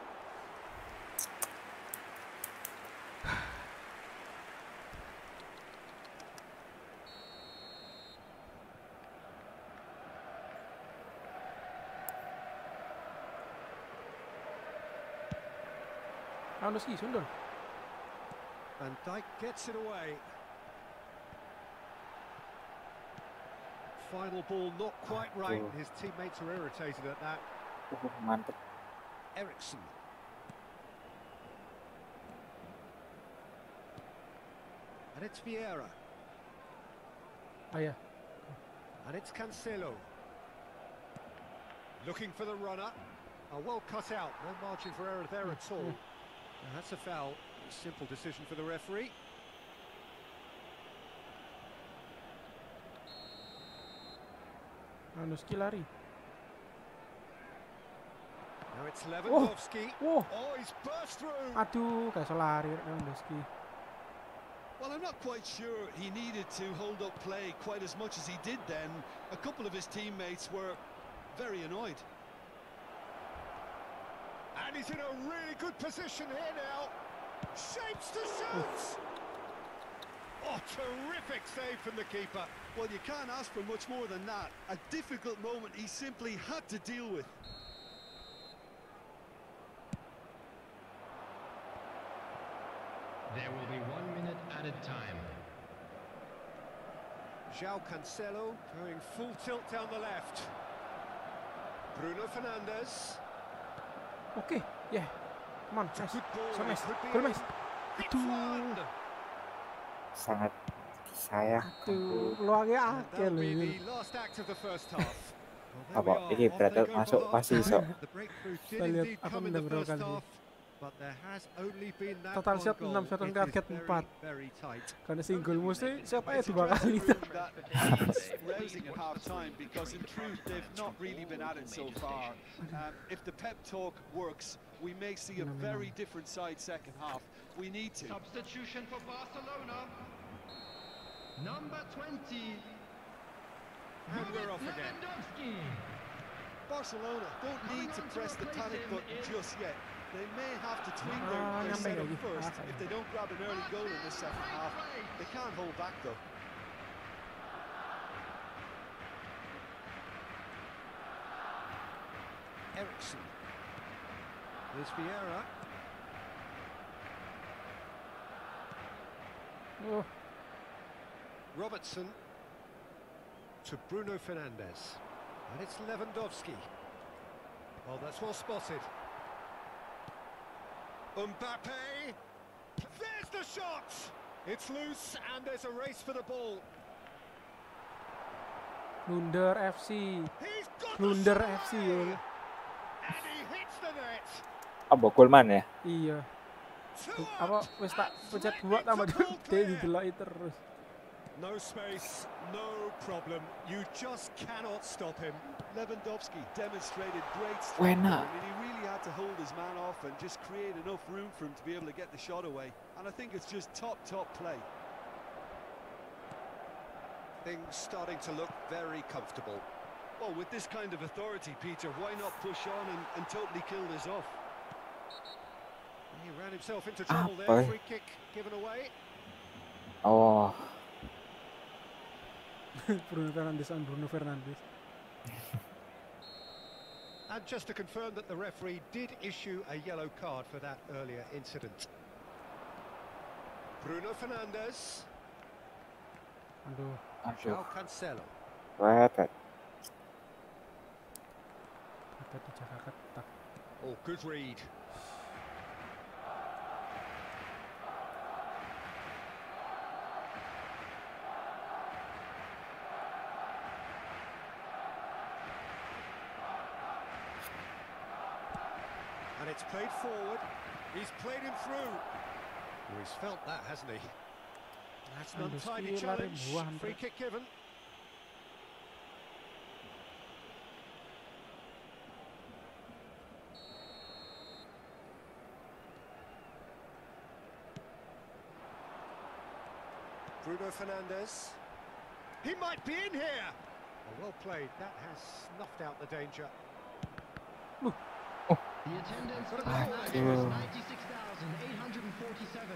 Anu sih sundul. And Dijk gets it away. Final ball not quite right. Aduh. His teammates are irritated at that. Uh, mantep. Ericsson. And it's Vieira. Ah ya. And it's Cancelo. Looking for the runner. Oh, well cut out. No margin for error there at all. Now, that's a foul. Simple decision for the referee. Anu ski lari. Now it's Lewandowski. Wow. Oh, he's burst through. Aduh, kayak selari Lewandowski. Well, I'm not quite sure he needed to hold up play quite as much as he did then. A couple of his teammates were very annoyed. And he's in a really good position here now. Shapes to shoot. Oh, terrific save from the keeper. Well, you can't ask for much more than that. A difficult moment he simply had to deal with. There will be one minute added time. João Cancelo going full tilt down the left. Bruno Fernandes. Oke, ya. Come on, Mes. Good ball. So, Mes. Could be Gol, in. Mes. It's one. Sangat saya. Aduh, peluangnya And akeh that'll lho be ini. the last act of the first half. Well, there Apa? we are. Ini Off berarti they go masuk for pasti half iso. time. The breakthrough did Kita lihat indeed apa come in the benar-benar first kali ini. half, but there has only been that Total one shot goal. enam, shot on It is target very, empat. very tight. Karena single mesti siapa ya It's dua a dressing kali. room that needs rousing at half time, because in truth they've not really been at it so far. Um, if the pep talk works, we may see a very different side second half. We need to. Substitution for Barcelona. Number twenty. And we're off again. Lewandowski. Barcelona don't need to press the panic button just yet. They may have to tweak their, Ah, their nyampe setup lagi. first Ah, if they don't grab an early goal in the second half. They can't hold back though. Ericsson. There's Vieira. Oh, Robertson to Bruno Fernandes. And it's Lewandowski. Oh, that's well spotted. Mbappe. There's the shot. It's loose and there's a race for the ball. Blunder F C. He's got Blunder the F C shot. ya. And he hits the net. Apa Golman ya? Iya. Two Apa up. wis tak And pencet threatening dua tambah to call gede clear. didelok terus. No space, no problem. You just cannot stop him. Lewandowski demonstrated great Why strength. not? I mean, he really had to hold his man off and just create enough room for him to be able to get the shot away. And I think it's just top, top play. Things starting to look very comfortable. Well, with this kind of authority, Peter, why not push on and, and totally kill this off? He ran himself into trouble Apa? there. Free kick given away. Oh, Bruno Fernandes and Bruno Fernandes. And just to confirm that the referee did issue a yellow card for that earlier incident. Bruno Fernandes. Aduh. aduh, João Cancelo. wet. Kita dijaga ketat. Oh, good read. And it's played forward. He's played him through. Well, he's felt that, hasn't he? That's an And the untidy skill are challenge. buah, Free Andre. kick given. Bruno Fernandes. He might be in here. Oh, well played. That has snuffed out the danger. The attendance for this match is ninety-six thousand eight hundred forty-seven.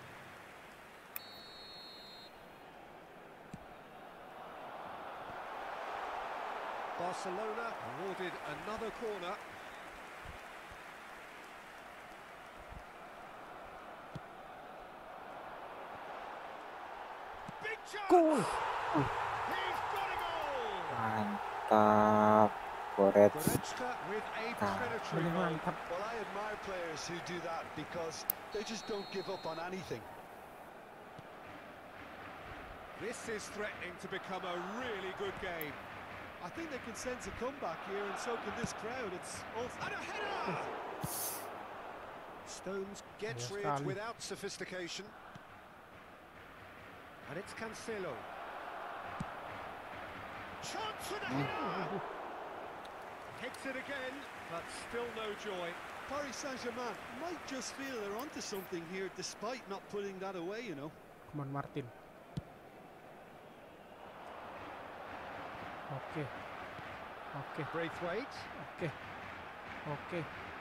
Barcelona awarded another corner. Big chance! Goal. He's got a goal! Mantap, Goretzka. Goretzka with a predatory Really goal. mantap. Well, I admire players who do that because they just don't give up on anything. This is threatening to become a really good game. I think they can sense a comeback here, and so can this crowd. It's also... And a header! Stones gets Yes, rid darling. without sophistication. And it's Cancelo. Chance for the header! Hits it again, but still no joy. Paris Saint-Germain might just feel they're onto something here, despite not putting that away, you know. Come on, Martin. Oke. Oke. Braithwaite. Oke. Oke.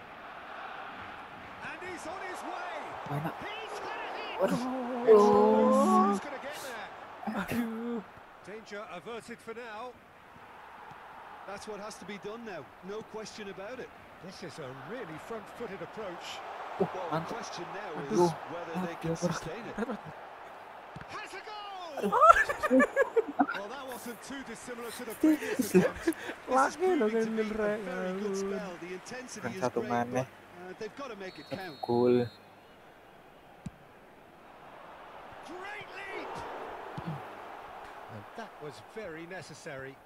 And he's on his way! Mana? He's gonna hit! Waduh. It's Oh. loose. Who's gonna get there? Aduh. Danger averted for now. That's what has to be done now, no question about it. This is a really front-footed approach. Uh, Well, the mantap. question now Aduh. is whether they can Aduh. sustain it. Has a goal! Well, that wasn't too dissimilar to the previous attempt. This is Lagi loh proving to kan be a Nilre. very good spell. The intensity Bukan is satu great, maneh. but uh, they've got to make it count. Gol. Great leap! That was very necessary.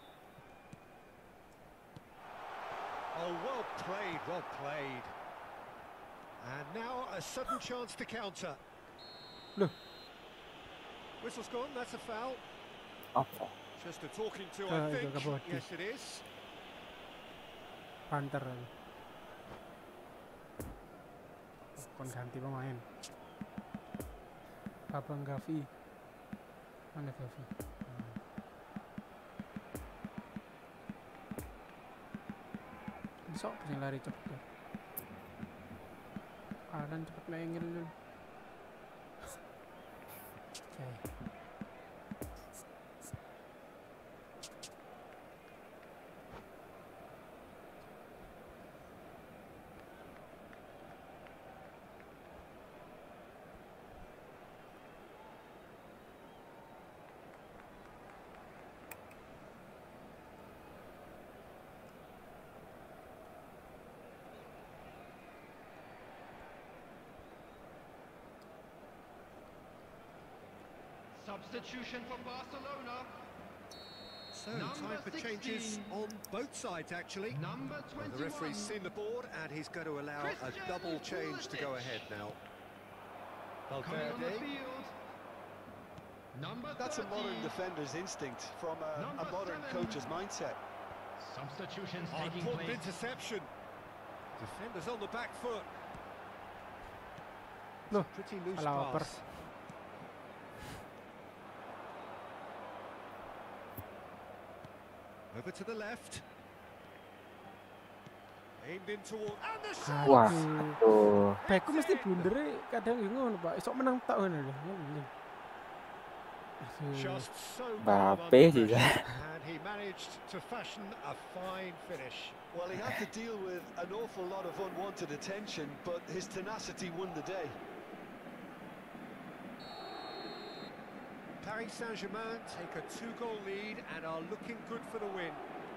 Oh, well played, well played. And now a sudden chance to counter. Loh. Whistle's gone, that's a foul. Apa? Just a talking to, Ah, I itu think. Kabodi. Yes, it is. Panther. Kon ganti pemain. Abang Gavi. Mana Gavi? Hmm. Besok bisa lari cepet tuh. Alan cepet mainin lu. Oke. Substitution for Barcelona. So, Number time for changes sixteen. on both sides, actually. Number Well, twenty-one. the referee's seen the board, and he's going to allow a Christian double change to go Pulisic. ahead now. Coming on the Valverde. field. Number That's a modern thirty. defender's instinct from a, a Number modern seven. coach's mindset. Substitutions Oh, taking important place. interception. Defenders on the back foot. Loh, Pretty loose salah oper. pass. Over to the left. Aimed in toward, and the shot! Wah, Aduh. tuh. Baikku mesti blundere kadang ya ngono, Pak. Esok menang tak ngono lho. Aduh. Just so Mbappe calm under sih, pressure, and he managed to fashion a fine finish. Well, he had to deal with an awful lot of unwanted attention, but his tenacity won the day. Paris Saint-Germain take a two-goal lead and are looking good for the win.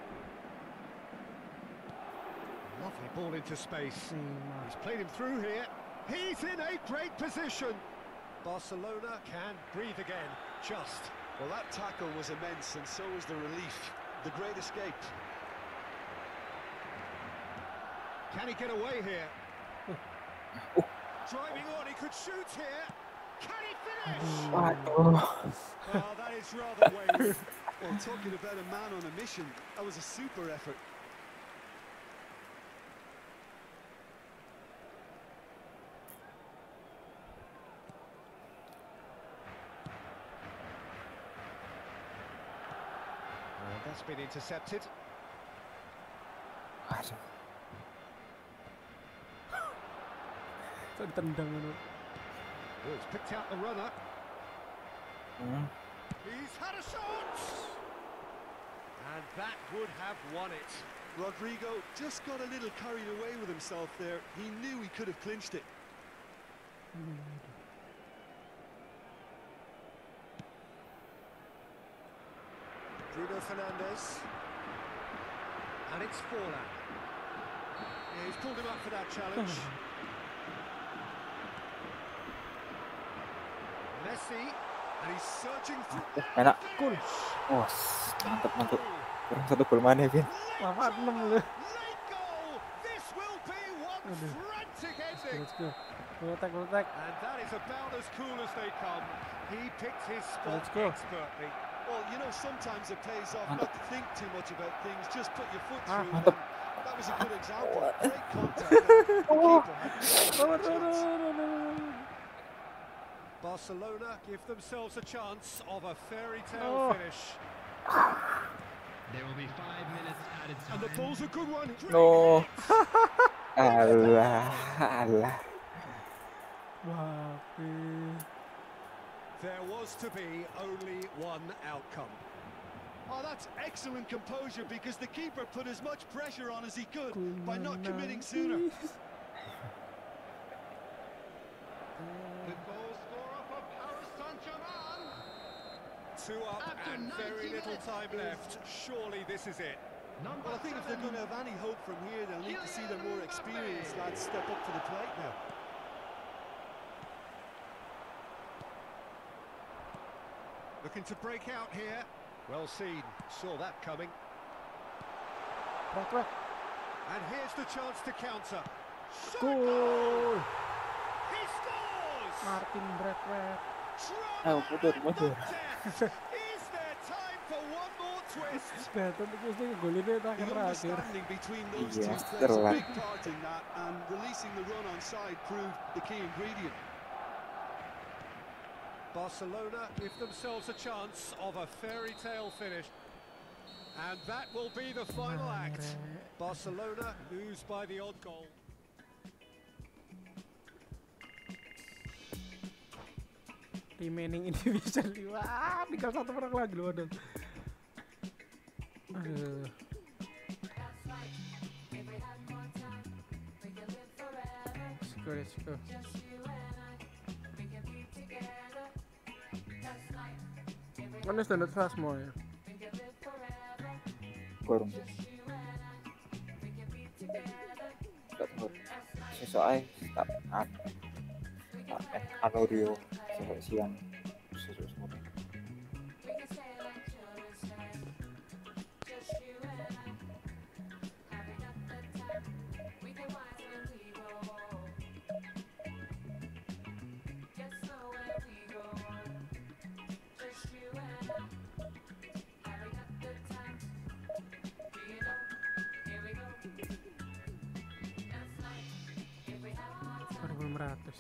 Lovely ball into space. He's played him through here. He's in a great position. Barcelona can breathe again. Just. Well, that tackle was immense, and so was the relief. The great escape. Can he get away here? Driving on, he could shoot here. Can he finish? Waduh. Oh, that is rather wayward. Well, talking about a man on a mission, that was a super effort. That's been intercepted. Aduh. So ditendang itu. Oh, he's picked out the runner. Hmm. He's had a shot! And that would have won it. Rodrigo just got a little carried away with himself there. He knew he could have clinched it. Bruno Fernandes. And it's Forlan. Yeah, he's pulled him up for that challenge. Messi. And he's searching through. Enak. Cool. Wah, mantap mantap. Kurang satu gol mana, Vin? Lawan enam lu. Late goal. This will be one Aduh. frantic ending. Let's go. Letak letak. And that is about as cool as they come. He picked his spot Let's go. expertly. Well, you know, sometimes it pays off Mantap. not to think too much about things. Just put your foot Ah, through. mantap. And that was a good example. Great contact. And the keeper had no chance. Barcelona give themselves a chance of a fairy tale Oh. finish. There will be five minutes added time. And the ball's a good one. No. Alah, alah. Wah. eh. There was to be only one outcome. Oh, that's excellent composure because the keeper put as much pressure on as he could by not committing sooner. The goal scorer for Paris Saint-Germain. Two up After and very ninety little minutes. time left. Surely this is it. Number Well, I think if they're seven. going to have any hope from here, they'll need to see their more experienced lads step up to the plate now. Looking to break out here. Well seen. Saw that coming. Back back. And here's the chance to counter. Shot! Goal. He scores! Martin Braithwaite. Ayo, mundur, mundur. Is there time for one more twist? Datang terus dia golin dia The terakhir terakhir. understanding between those Iya, two plays a telat. big part in that, and releasing the run on side proved the key ingredient. Barcelona give themselves a chance of a fairy tale finish. And that will be the final act. Barcelona lose by the odd goal. Remaining individual lima. Ah, tinggal satu orang lagi loh, aduh. Aduh. Let's go, let's go. Kan standar fast semua ya. Kurang. Gak tahu. Sesok aja tak an. Tak Anorio sesok siang. Sesok sore. Baru belum ratus.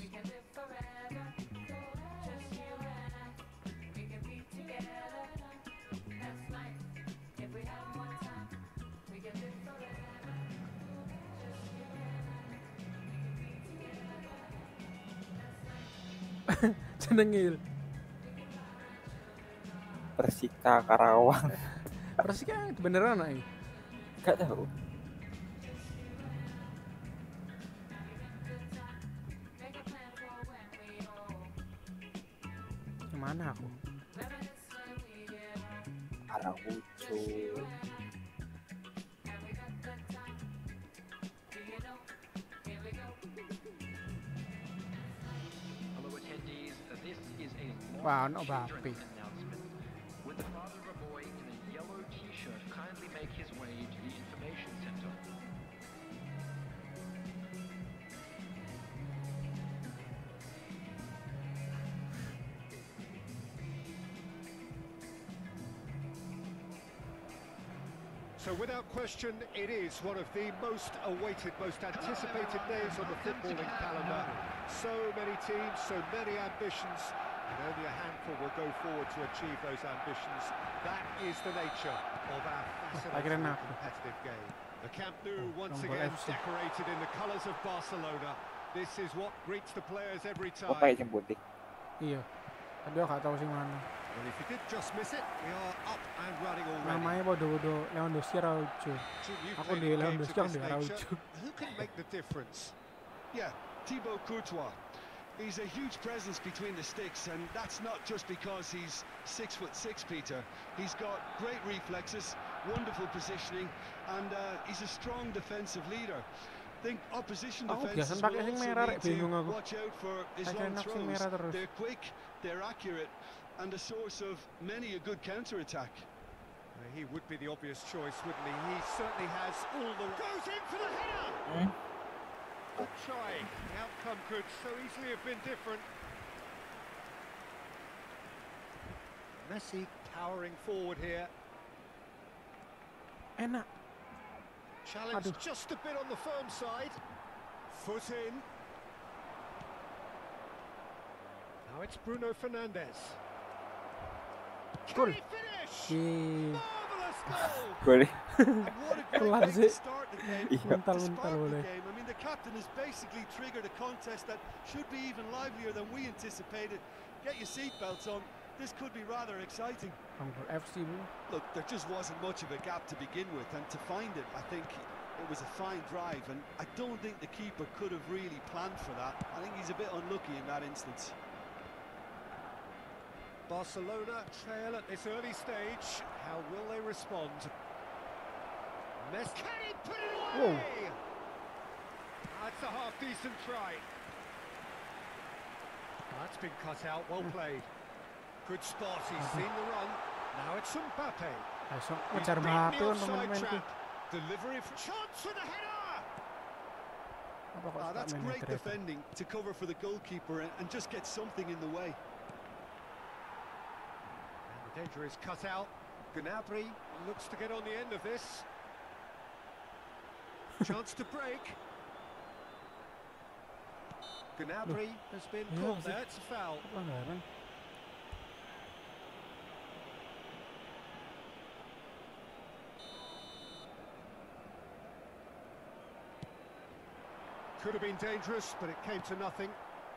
Senengil. Persika Karawang. Persika beneran ay. Gak tahu. Kemana aku? Araujo. Hello attendees, this is a Wow, no children's Bappe. announcement. Would the father of a boy in a yellow t-shirt kindly make his way to the information center? So without question, it is one of the most awaited, most anticipated days on the footballing calendar. So many teams, so many ambitions, And only a handful will go forward to achieve those ambitions. That is the nature of our fascinatingly competitive game. The Camp Nou once again decorated in the colours of Barcelona. This is what greets the players every time. Oh, kayak jemput deh. Iya. Tadi aku gak tahu sih mana. Well, if you did just miss it, we are up and running already. Namanya bodoh-bodoh Lewandowski Araujo. Aku di Lewandowski aku di Araujo. Who can make the difference? Yeah, Thibaut Courtois. He's a huge presence between the sticks, and that's not just because he's six foot six, Peter. He's got great reflexes, wonderful positioning, and uh, he's a strong defensive leader. Think opposition defenses will also need to watch out for his long throws. They're quick, they're accurate, and a source of many a good counter-attack. Well, he would be the obvious choice, wouldn't he? He certainly has all the... Goes in for the header! Hmm? Good try. The outcome could so easily have been different. Messi powering forward here. Enak. Challenge Aduh. just a bit on the firm side. Foot in. Now it's Bruno Fernandes. Can he finish? Di Marvellous goal! Boleh. What a Kelar great way sih. to start the game. Iya. To Mental-mental spark the boleh. game. I mean, the captain has basically triggered a contest that should be even livelier than we anticipated. Get your seatbelts on. This could be rather exciting. Frankfurt F C bro. Look, there just wasn't much of a gap to begin with, and to find it, I think it was a fine drive, and I don't think the keeper could have really planned for that. I think he's a bit unlucky in that instance. Barcelona trail at this early stage. How will they respond? Messi, can he put it away? Whoa. That's a half-decent try. That's been cut out, well played. Good spot, he's seen the run. Now it's Mbappe. Langsung He's ngejar beaten Mbappe the kan offside teman-temanku. trap. Delivery for chance with a header. Apa kok Ah, suka that's main great header itu? defending to cover for the goalkeeper and, and just get something in the way. And the danger is cut out. Gnabry looks to get on the end of this. Chance to break. Gnabry has been Iya, called sih. there. It's a foul. Pelanggaran. Could have been dangerous, but it came to nothing.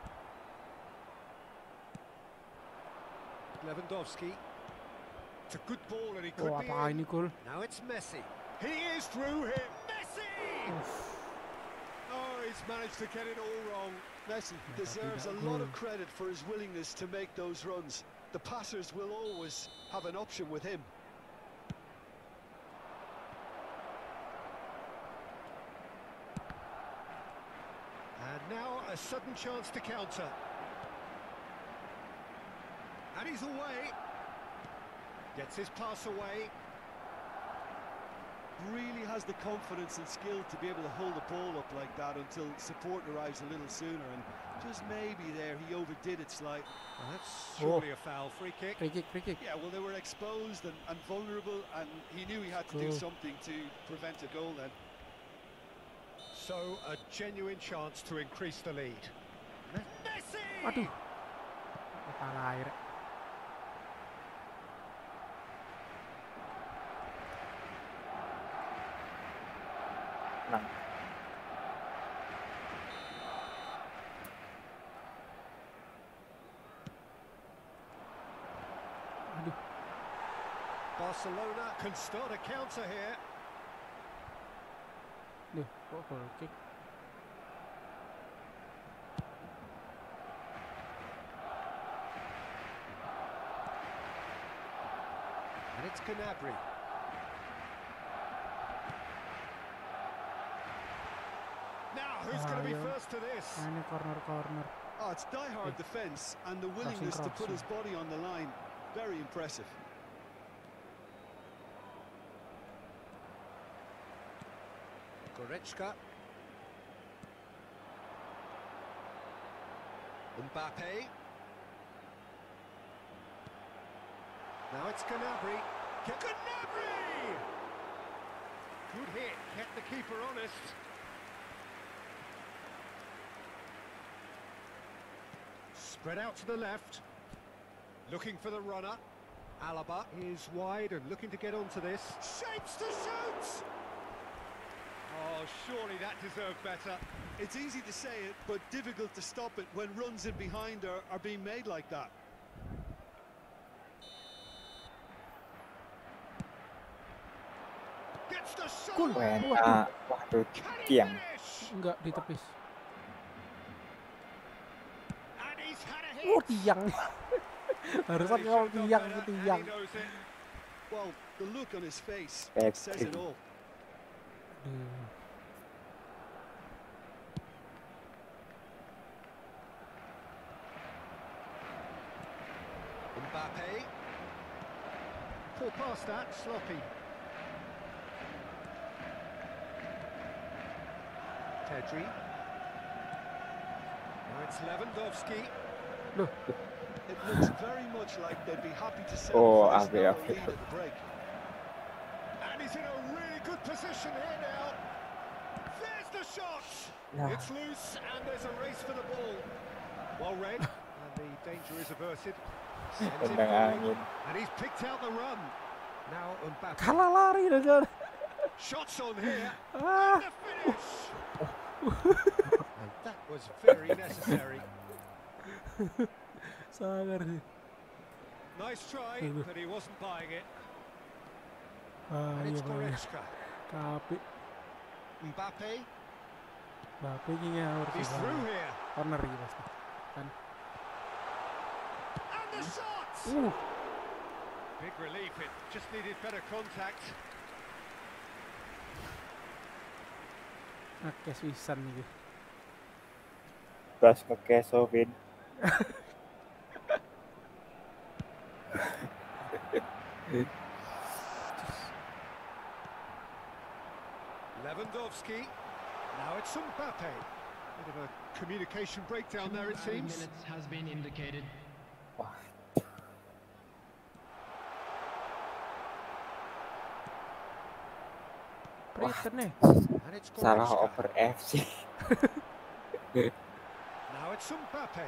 Lewandowski. It's a good ball and he could Oh, be apakah in. ini gol? Now it's Messi. He is through here. Messi! Oh, he's managed to get it all wrong. Messi deserves a lot of credit for his willingness to make those runs. The passers will always have an option with him. And now a sudden chance to counter. And he's away. Gets his pass away. Really has the confidence and skill to be able to hold the ball up like that until support arrives a little sooner, and just maybe there he overdid it slightly. Well, that's surely a foul. Free kick. Free kick, free kick. Yeah, well, they were exposed and, and vulnerable, and he knew he had to do Goal. something to prevent a goal then. So a genuine chance to increase the lead. Messi! Aduh. Kepala air. Menang. Aduh. Barcelona can start a counter here. Duh, kok goal kick? And it's Gnabry. Now, who's going to be Ayo. first to this? Nah, ini corner-corner. Oh, it's die-hard Eh. defence and the willingness to put crossing. his body on the line. Very impressive. Goretzka. Mbappe. Now it's Gnabry. Ke- Gnabry! Good hit, kept the keeper honest. Spread out to the left. Looking for the runner. Alaba is wide and looking to get onto this. Shapes to shoot! Oh, surely that deserved better. It's easy to say it, but difficult to stop it when runs in behind are, are being made like that. Gets the shot! Cool. Wen, Waduh. ah, waduh, Can he tiang. finish? Enggak ditepis. And he's had a Oh, hit! tiang. Harusan Well, he kalau should have done tiang better, itu and tiang. he knows it. Well, the look on his face Back says it three. all. Aduh. Mbappe. Pull past that, sloppy. Pedri. Now it's Lewandowski. Loh, It looks very much like they'd be happy to settle Oh, for this Abe, narrow Abe. lead at the break. And he's in a really good position here now. There's the shot. Yeah. It's loose and there's a race for the ball. Well read. And the danger is averted. Sends it Tendang forward. angin. And he's picked out the run. Now Mbappe. kalah lari dengan. Shots on here. Ah, And the finish. And that was very necessary. sangar sih. Nice try, Aduh. but he wasn't buying it. Ah, And iya it's bahaya. Goretzka. Tapi Mbappe. Bape ini ngawur sih. He's through here. Corner gitu pasti. Kan. And the shot. Uh, Big relief. It just needed better contact. Oke, Swissan gitu. Gas ngekeso, Vin. Lewandowski. Now it's Mbappe. Bit of a communication breakdown there, it Two added seems. minutes has been indicated. Wah, Prieten nih. And it's salah Goretzka. over F C. Now it's Mbappe.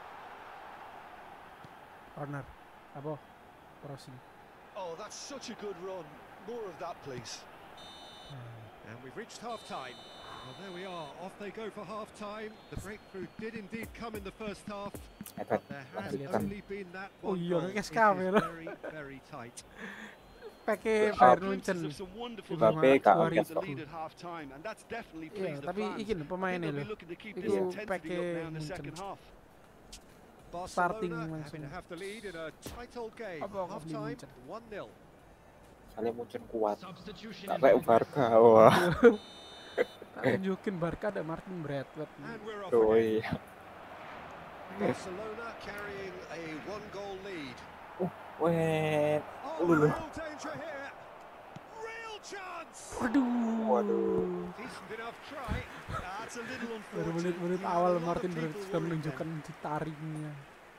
Corner. Apa? Crossing. Oh, that's such a good run. More of that, please. And we've reached half-time. Well, there we are. Off they go for half-time. The breakthrough did indeed come in the first half. Hebat. But there has Lanjutkan. only been that Oh one iya, goal. kayak It is kamera. very, very tight. Pakai Up. Bayern Glimpses Munchen. of some wonderful Lima Mbappe gak dua angkat ribu. the lead at half time, and that's definitely Iya, pleased the tapi fans. iki lho I pemainnya think they'll lho. be looking to keep Itu this intensity pakai up now in the Munchen. second half. Starting Barcelona langsung. having to have the lead in a tight old game. Apa kok di Half-time, Munchen? one nil. Soalnya Munchen kuat. Substitution Gak in kayak progress. Barca. Wah. Tak tunjukin Barca ada Martin Braithwaite. And we're off Oh again. iya. Barcelona carrying a one-goal lead. Wen. Oh, Ulu. real danger here. Real chance. Waduh. Waduh. Decent enough try. That's a little Baru unfortunate. menit-menit He had awal a lot of Martin people Braithwaite sudah worried menunjukkan then. si taringnya.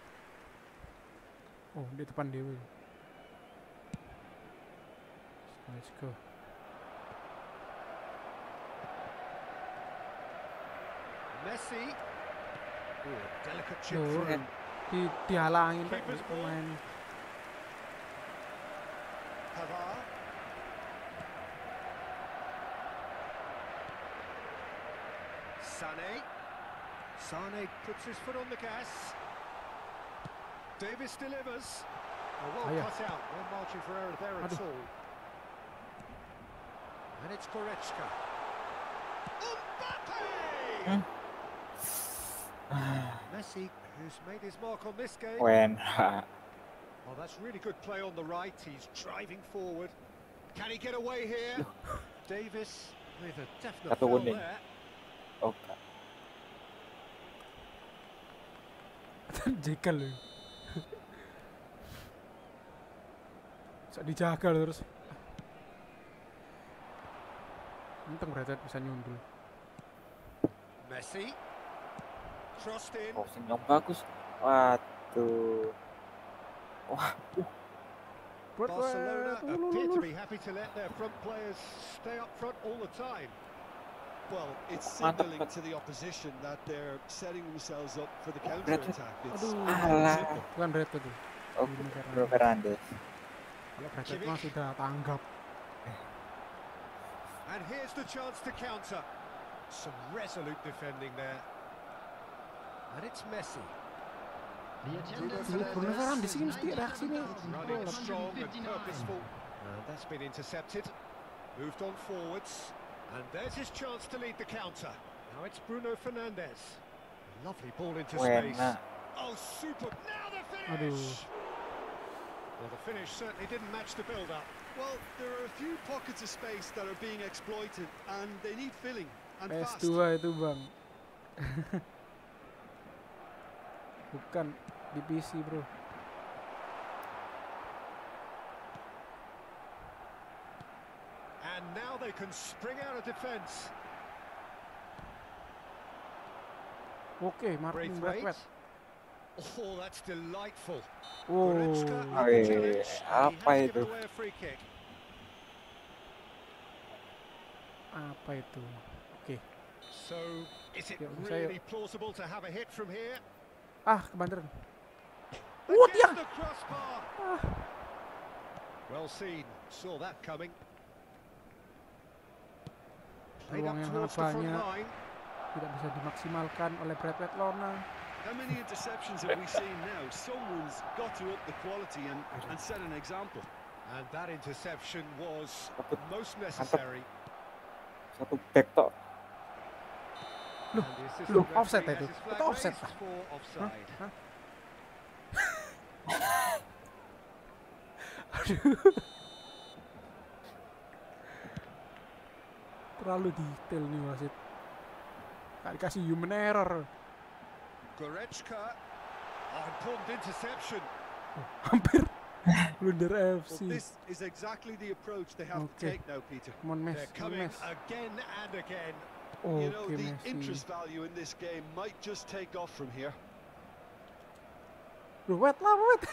Oh, di depan Dewi. Let's go. Messi. Ooh, delicate chip Loh, through. di dihalangin Pak, Keeper's ball. pemain. Pavard. Sané. Sané puts his foot on the gas. Davis delivers. Oh, well Ayo. cut out. No margin for error there at Aduh. all. And it's Goretzka. Mbappe! Messi, who's made his mark on this game. Wen. Oh, that's really good play on the right. He's driving forward. Can he get away here? Davis with a definite Satu foul kuning. there. Oke. Jekel loh. Bisa dijaga loh terus. Untung Braithwaite bisa nyundul. Messi. Crossed in. Crossing yang bagus. Waduh. Wah. Barcelona appear to be happy to let their front players stay up front all the time. Well, it's Mantap, signaling Pak. to the opposition that they're setting themselves up for the Oh, counter-attack. It's Aduh. very Alah. simple. Bukan Braithwaite tuh. Oh, Bruno Fernandes. Kalau Bracket mah sudah tanggap. And here's the chance to counter. Some resolute defending there. And it's Messi. The attendance Dulu Bruno Fernandes ini mesti reaksinya. Running strong and purposeful. And that's been intercepted. Moved on forwards. And there's his chance to lead the counter. Now it's Bruno Fernandes. Lovely ball into space. Wena. Oh, super. Now the finish! Aduh. Well, the finish certainly didn't match the build-up. Well, there are a few pockets of space that are being exploited, and they need filling, and P S fast. dua itu bang. Bukan di P C bro. And now they can spring out of defence. Oke, Martin Braithwaite. Oh, that's delightful. Oh, Goretzka with the Wih, challenge, and he apa has itu? given away a free kick. apa itu? Oke. So, is it Yuk, bisa, yuk. really plausible to have a hit from here? Ah, kebanderan. Against tiang! the crossbar. Well seen, saw that coming. Played up Peluang yang towards sangat the front banyak line. tidak bisa dimaksimalkan oleh Braithwaite Lona. How many interceptions have we seen now? Someone's got to up the quality and, and set an example. And that interception was Satu- most necessary. Satu back tok. Loh, And the assistant loh, referee offset has itu. his flag Itu offset, raised Pak. for offside. Hah? Aduh. Terlalu detail nih wasit. Gak dikasih human error. Goretzka. Oh, important interception. Hampir blunder F Well, C. this is exactly the approach they have to Okay. take now, Peter. Come on, Mes. They're Come on, coming Mes. again and again. You know, Oke, the Messi. interest value in this game might just take off from here. Loh, wait lah, wait.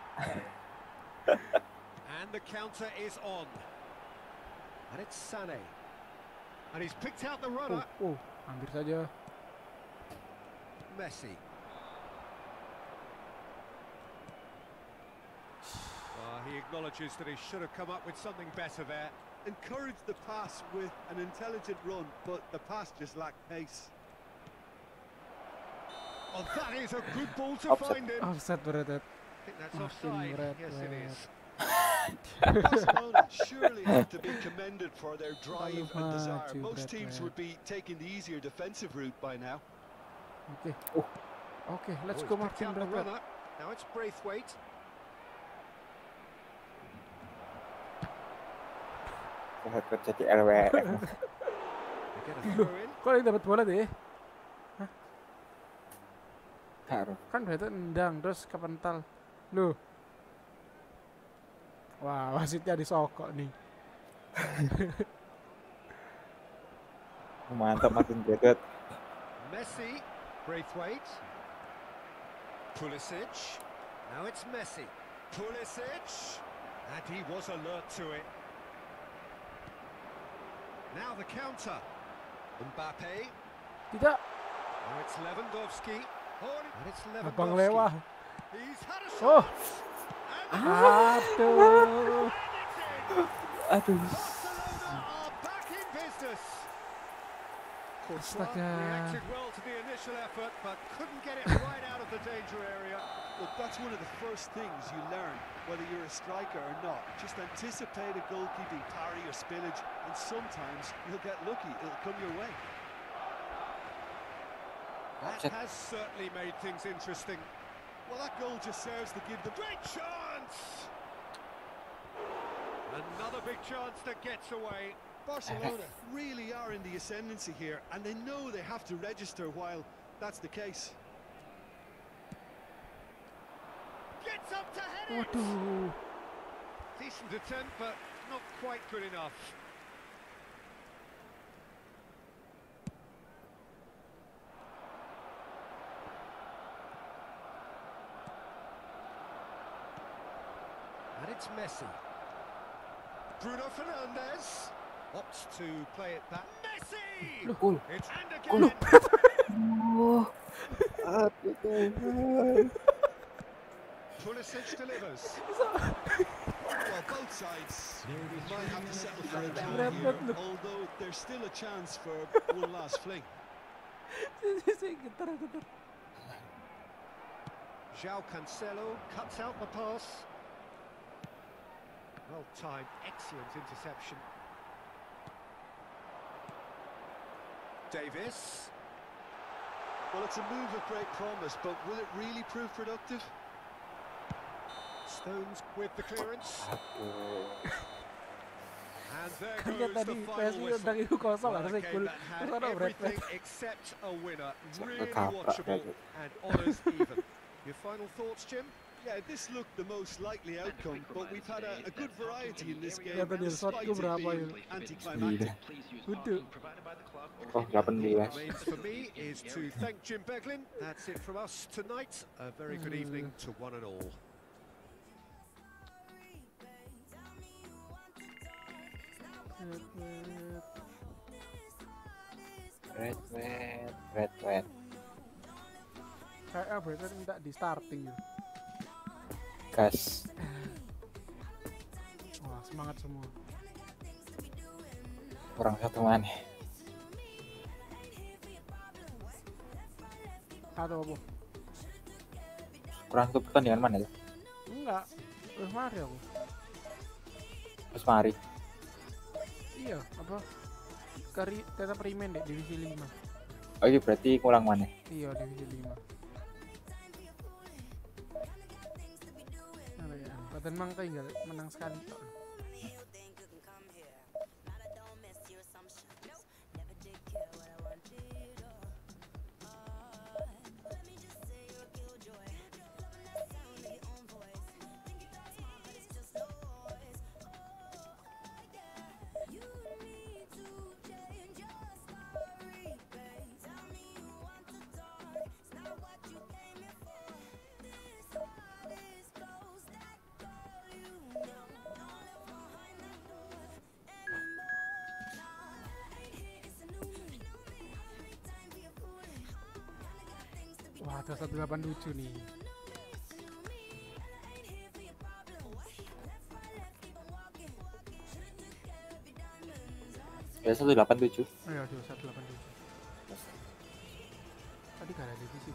And the counter is on. And it's Sané. And he's picked out the Oh, runner, oh, hampir saja. Messi. Ah, he acknowledges that he should have come up with something better there. Encourage the pass with an intelligent run, but the pass just lacked pace. Oh, that is a good ball to Offside. find him. Offset Braithwaite. I think that's Martin offside. Yes, it Braithwaite. is. Barcelona surely have to be commended for their drive and desire. Maju, Most teams Braithwaite. would be taking the easier defensive route by now. Oke. Oh. Oke, let's Oh, go he's picked Martin out the Braithwaite. runner. Now it's Braithwaite. Braithwaite jadi L W F. They get a throw in. Kok yang dapat bola deh? Harus. Kan Braithwaite nendang terus kepental. Loh. Wah, wasitnya disokok nih. Mantap Martin Braithwaite. Messi, Braithwaite, Pulisic. Now it's Messi, Pulisic, and he was alert to it. Now the counter, Mbappe. Tidak. Now it's Lewandowski. Oh, and it's Abang Lewandowski. lewah. He's had a Oh. shot. Aduh. Aduh. Barcelona are back in business. Courtois Astaga. reacted well to the initial effort, but couldn't get it right out of the danger area. Look, that's one of the first things you learn, whether you're a striker or not. Just anticipate a goalkeeping parry or spillage, and sometimes you'll get lucky. It'll come your way. That has certainly made things interesting. Well, that goal just serves to give the Great chance! Another big chance that gets away. Barcelona really are in the ascendancy here, and they know they have to register while that's the case. Gets up to head it! Waduh. Decent attempt, but not quite good enough. And it's Messi. Bruno Fernandes opts to play it back. Messi! Cool. It's and Cool. again. Oh. Aduh Tuhan. Pulisic delivers. Well, both sides might have to settle for a draw here, although there's still a chance for one last fling. João Cancelo cuts out the pass. Well timed, excellent interception. Davis. Well, it's a move of great promise, but will it really prove productive? Stones with the clearance. And there Kan goes tadi the P S final V whistle. udah itu kosong Well, a harusnya game gol. that had Terus ada everything Brad except a winner. Really Kaprak watchable lagi. and honours even. Your final thoughts, Jim? Yeah, this looked the most likely outcome, but we've had a, a good variety in this game, Ya tadi shot despite gue it berapa being ya? anticlimactic. Udah. Oh, delapan belas. Remains for me is to thank Jim Beglin. That's it from us tonight. A very good evening to one and all. Red, red, red, red. Kayak Brad minta di starting gitu. Gas. Wah, semangat semua. Kurang satu mana? Satu apa? Kurang satu pertandingan mana tuh? Enggak. Eh, mari aku. Terus mari. Iya, apa? Kari tetap remain deh divisi lima. Oh iya berarti kurang mana? Iya, divisi lima. Apa ya? Badan Mang tinggal menang sekali tok. Wah, ada seratus delapan puluh tujuh nih. Ya satu delapan tujuh. Oh iya, ada seratus delapan puluh tujuh. Tadi gak ada divisi.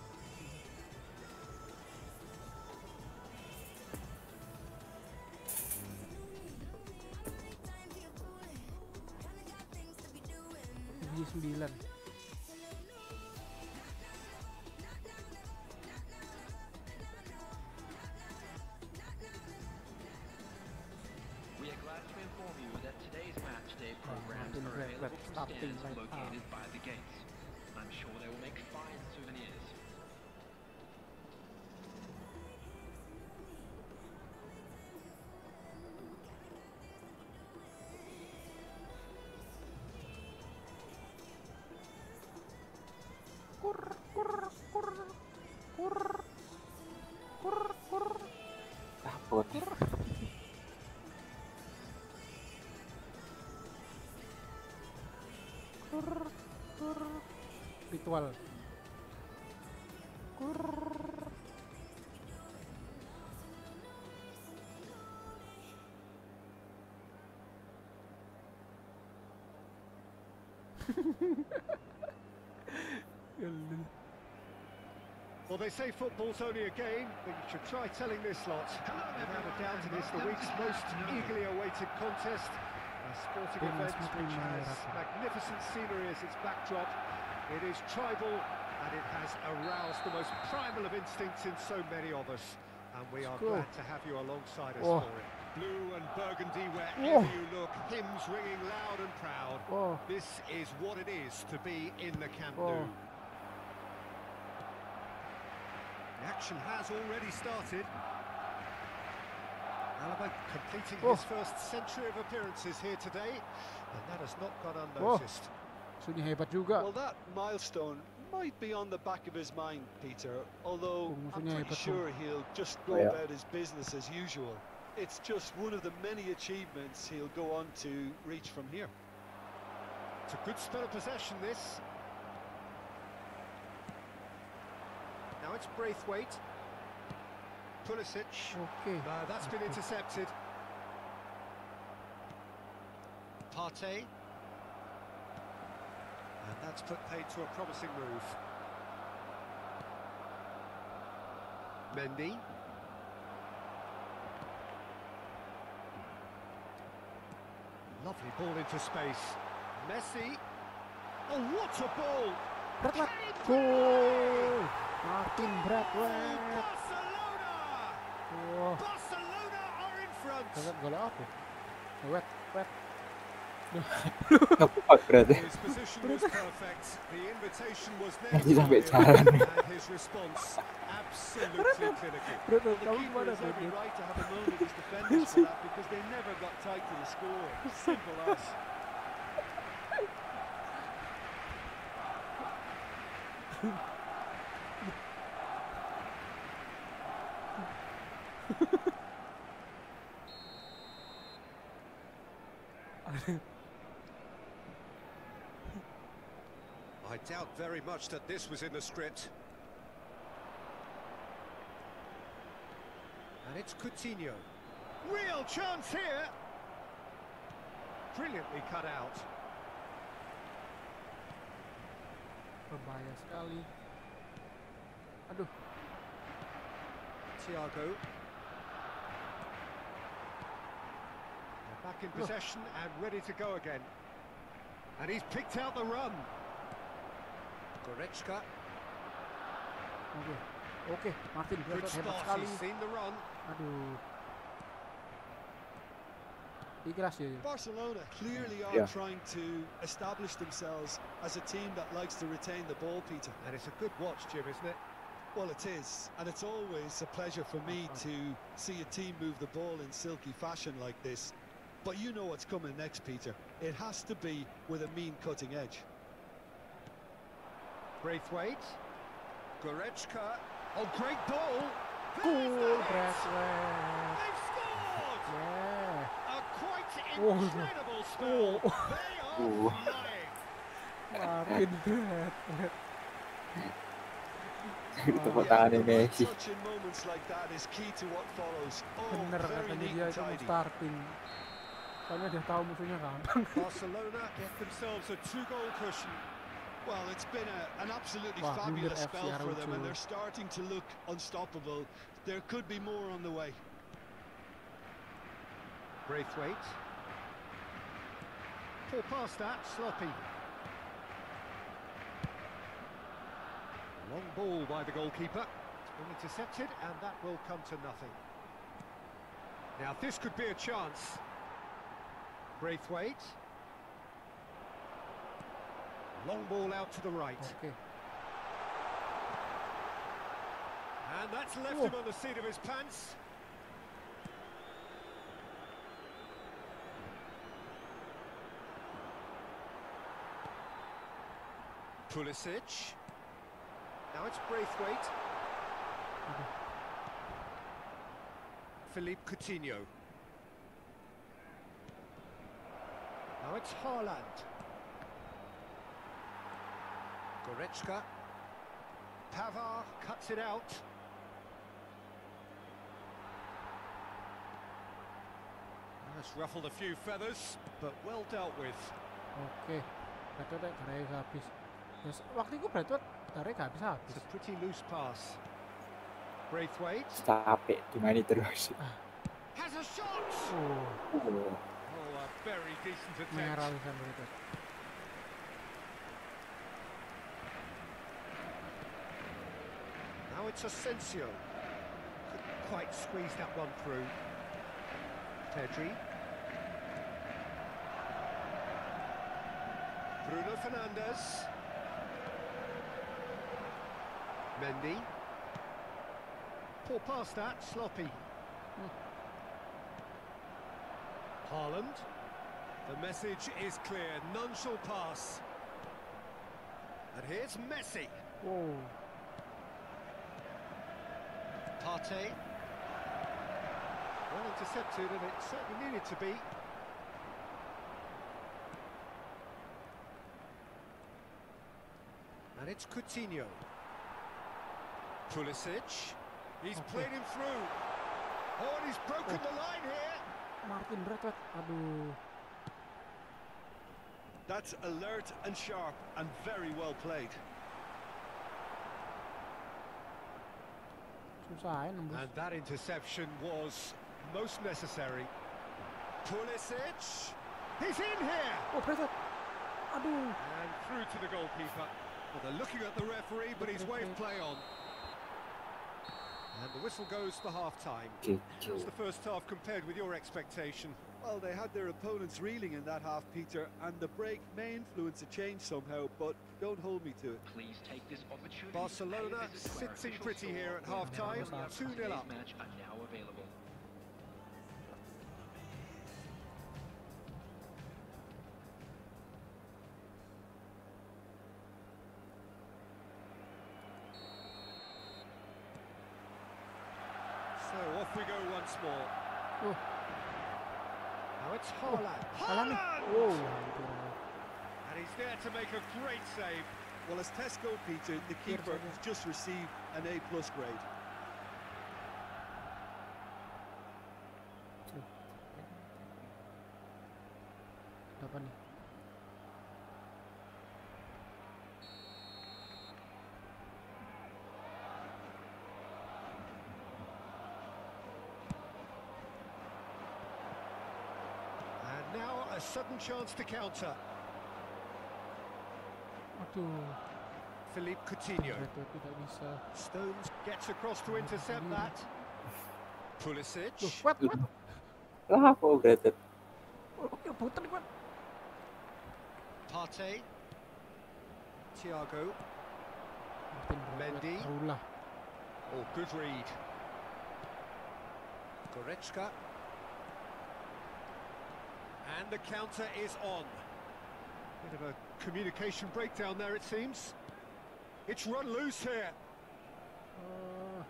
Divisi sembilan. We are glad to inform you that today's match day programs Martin are Red, available Red, from starting stands right located by the gates. I'm sure they will make fine souvenirs. Kur kur kur kur kur kur Takut. kur kur ritual kur Well, they say football's only a game, but you should try telling this lot. Without a doubt, it is the week's most eagerly awaited contest. A sporting event which has magnificent scenery as its backdrop. It is tribal, and it has aroused the most primal of instincts in so many of us. And we are Cool. glad to have you alongside us Oh. for it. Blue and burgundy wherever Oh. you look, hymns ringing loud and proud. Oh. This is what it is to be in the Camp Oh. Nou. The action has already started. Alaba completing Oh. his first century of appearances here today, and that has not gone unnoticed. Sunyi hebat juga. Well, that milestone might be on the back of his mind, Peter, although Oh, I'm musuhnya pretty hebat sure he'll just go Oh, yeah. about his business as usual. It's just one of the many achievements he'll go on to reach from here. It's a good spell of possession, this. Now it's Braithwaite. Pulisic. Oke. No, that's been intercepted. Partey. And that's put paid to a promising move. Mendy. Lovely ball into space. Messi. Oh, what a ball! Bradway. Gol. Martin Bradway. Barcelona! Wah, Barcelona are in front. kagak gol apa? Wet, wet. Ngepak berarti. His position was perfect. The invitation was there. Nanti sampai for him, jalan. and his response absolutely clinical. Bro, The kamu keeper mana has bro? every right to have a moan at his defenders for that because they never got tight to the score. Simple as. I doubt very much that this was in the script. And it's Coutinho. Real chance here. Brilliantly cut out. Berbahaya sekali. Aduh. Thiago. They're back in possession and ready to go again. And he's picked out the run. Goretzka. Oke. Oke, Martin Good Bradway hebat spot. sekali. He's seen the run. Aduh. Ikhlas ya. Barcelona clearly are Yeah. trying to establish themselves as a team that likes to retain the ball, Peter. And it's a good watch, Jim, isn't it? Well, it is, and it's always a pleasure for me to see a team move the ball in silky fashion like this. But you know what's coming next, Peter. It has to be with a mean cutting edge. Braithwaite. Goretzka. Oh, great ball. Gol Bradway. They've scored! Yeah. A quite Oh. incredible spell. Oh. They are Oh. flying. Martin Bradway. Tepuk tangan Messi. Touch in moments like that is key to what follows. Oh, Bener very katanya neat dia and itu mau tidy. starting. Soalnya dia tahu musuhnya gampang. Barcelona get themselves a two-goal cushion. Well, it's been a, an absolutely Wah, fabulous Winder F C spell for them, and Araujo. they're starting to look unstoppable. There could be more on the way. Braithwaite. Pull past that, sloppy. Long ball by the goalkeeper. It's been intercepted, and that will come to nothing. Now, this could be a chance. Braithwaite. Long ball out to the right. Oke. And that's left Oh. him on the seat of his pants. Pulisic. Now it's Braithwaite. Philippe Coutinho. Now it's Haaland. Goretzka. Pavard cuts it out. That's ruffled a few feathers, but well dealt with. Oke. Bradway darahnya gak habis. Ya, waktu itu Bradway darahnya gak habis-habis. It's a pretty loose pass. Braithwaite Capek dimainin terus. has a shot. Oh, Oh. Oh, a very decent merah attempt. bisa Bradway. Now it's Asensio. Couldn't quite squeeze that one through. Pedri. Bruno Fernandes. Mendy. Pull past that, sloppy. Haaland. The message is clear, none shall pass. And here's Messi. Wow. Partey. Well intercepted, and it certainly needed to be. And it's Coutinho. Pulisic. He's Okay. played him through. Oh, and he's broken Oh. the line here. Martin Braithwaite. Aduh. That's alert and sharp and very well played. Susah ya nembus. And that interception was most necessary. Pulisic. He's in here. Oh, Braithwaite. Aduh. And through to the goalkeeper. Well, they're looking at the referee, but he's waved play on. And the whistle goes for half-time. How's the first half compared with your expectation? Well, they had their opponents reeling in that half, Peter, and the break may influence a change somehow, but don't hold me to it. Please take this opportunity Barcelona to pay a visit to our sitting official pretty store here at where half-time, members of two nil today's up. match are now available. So off we go once more. Oh. Now it's Haaland. Salah nih. Haaland! Oh. And he's there to make a great save. Well, as tests go, Peter, the keeper has just received an A plus grade. Apa nih? And now a sudden chance to counter. Aduh. Philippe Coutinho. Braithwaite tidak bisa. Stones gets across to intercept that. Pulisic. Loh, what? What? Lah kok Braithwaite. Oh, oke, putar nih, Pak. Partey. Thiago. Martin Braithwaite. Mendy. Tahulah. Oh, good read. Goretzka. And the counter is on. Bit of a communication breakdown there, it seems. It's run loose here. Uh,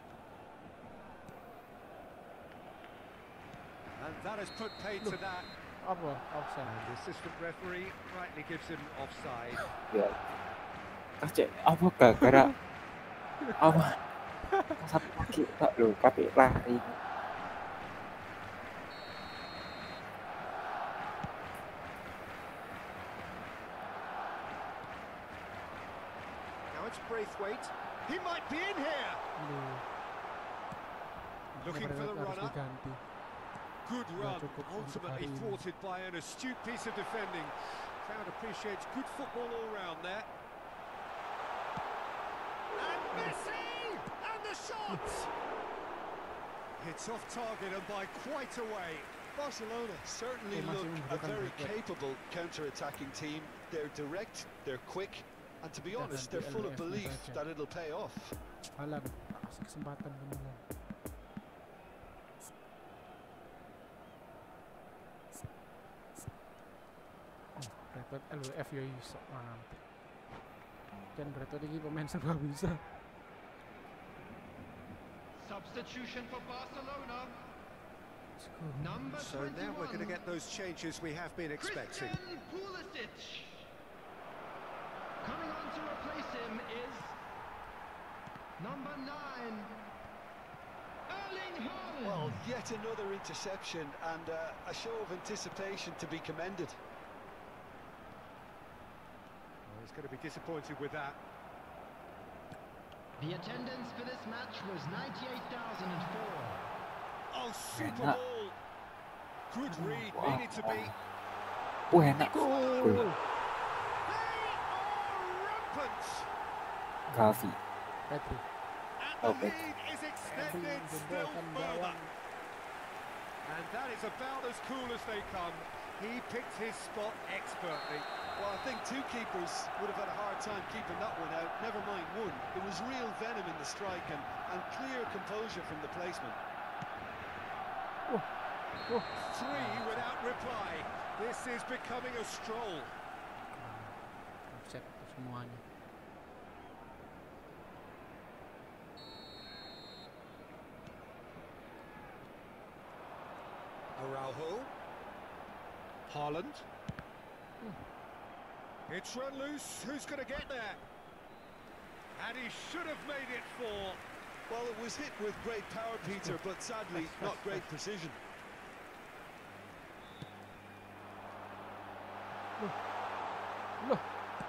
And that has put paid to that. apa? Offside. And the assistant referee rightly gives him offside. Ya. Aceh apa gara-gara apa? Satu kaki tak lo kaki lari. Now it's Braithwaite. He might be in here. Aduh. Looking for the Braithwaite harus runner. diganti. Good run, cukup untuk ultimately hari ini. thwarted by an astute piece of defending. Crowd appreciates good football all round there. And Messi! And the shot! It's off target and by quite a way. Barcelona certainly Oh, masih look a membutuhkan very Braithwaite. capable counter-attacking team. They're direct, they're quick, and to be Kita honest, ganti they're full of L F nya belief saja. that it'll pay off. Haaland kasih kesempatan ke Milan. Oh, Braithwaite L W F ya iso mantap. Dan Braithwaite ini pemain serba bisa. Substitution for Barcelona. Let's go. Number So now we're going to twenty-one, get those changes we have been expecting. Christian Pulisic. Coming on to replace him is number nine, Erling Haaland. Well, yet another interception and uh, a show of anticipation to be commended. Well, he's going to be disappointed with that. The attendance for this match was ninety-eight thousand four. Oh, super Enak. ball. Good read, Wah. needed to be. Wah enak. Gol. They are rampant. Gavi. Petri. And the Okay. lead is Petri extended still menjebolkan further. gawang. And that is about as cool as they come. He picked his spot expertly. Well, I think two keepers would have had a hard time keeping that one out, never mind one. There was real venom in the strike and, and clear composure from the placement. Oh. Oh. Three without reply. This is becoming a stroll. Offset semuanya. Araujo. Haaland. It's run loose. Who's going to get there? And he should have made it four. Well, it was hit with great power, Peter, but sadly not great precision. Loh,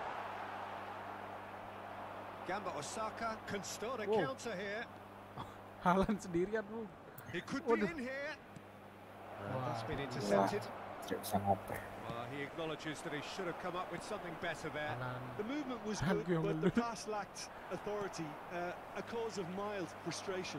Gamba Osaka can start a Whoa. counter here. Haaland sendirian lu. He could Waduh. be in here. Uh, Wah, that's been Wah, intercepted. tidak bisa ngoper. Well, he acknowledges that he should have come up with something better there. Haaland. The movement was Thank good, you, but the Manu. pass lacked authority, uh, a cause of mild frustration.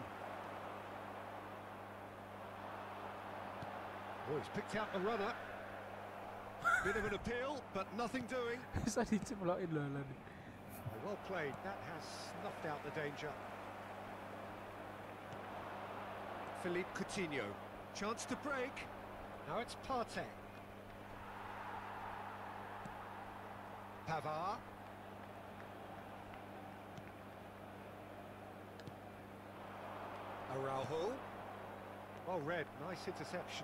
Oh, he's picked out the runner. Bit of an appeal, but nothing doing. Bisa dicemplungin loh Haaland. Oh, well played. That has snuffed out the danger. Philippe Coutinho. Chance to break. Now it's Partey. Pavard. Araujo. Well read. Nice interception.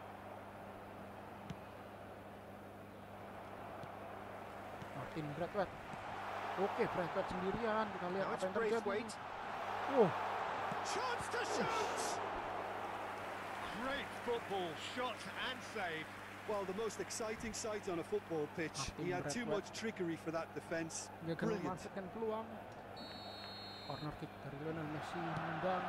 Martin Braithwaite. Oke, Braithwaite sendirian. Kita lihat Now apa it's yang terjadi. Braithwaite. Oh, Chance to shoot! Great football shot and save. Well, the most exciting sight on a football pitch. Martin He had too Braithwaite. much trickery for that defence. gagal Brilliant. memanfaatkan peluang. Corner kick dari Lionel Messi menendang.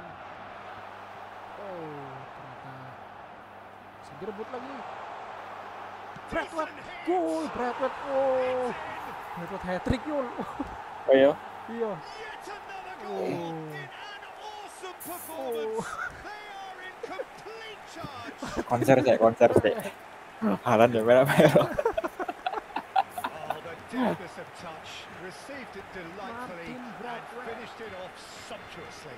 Oh, ternyata bisa direbut lagi. Braithwaite, gol Braithwaite. Oh, Braithwaite hat-trick yul. Oh ya, Iya. Yet another goal Oh. in an awesome performance. They are in complete charge. konser deh, konser deh. Haaland ya merah-merah. Oh, the deftness of touch. Received it delightfully Martin and Braithwaite. finished it off sumptuously.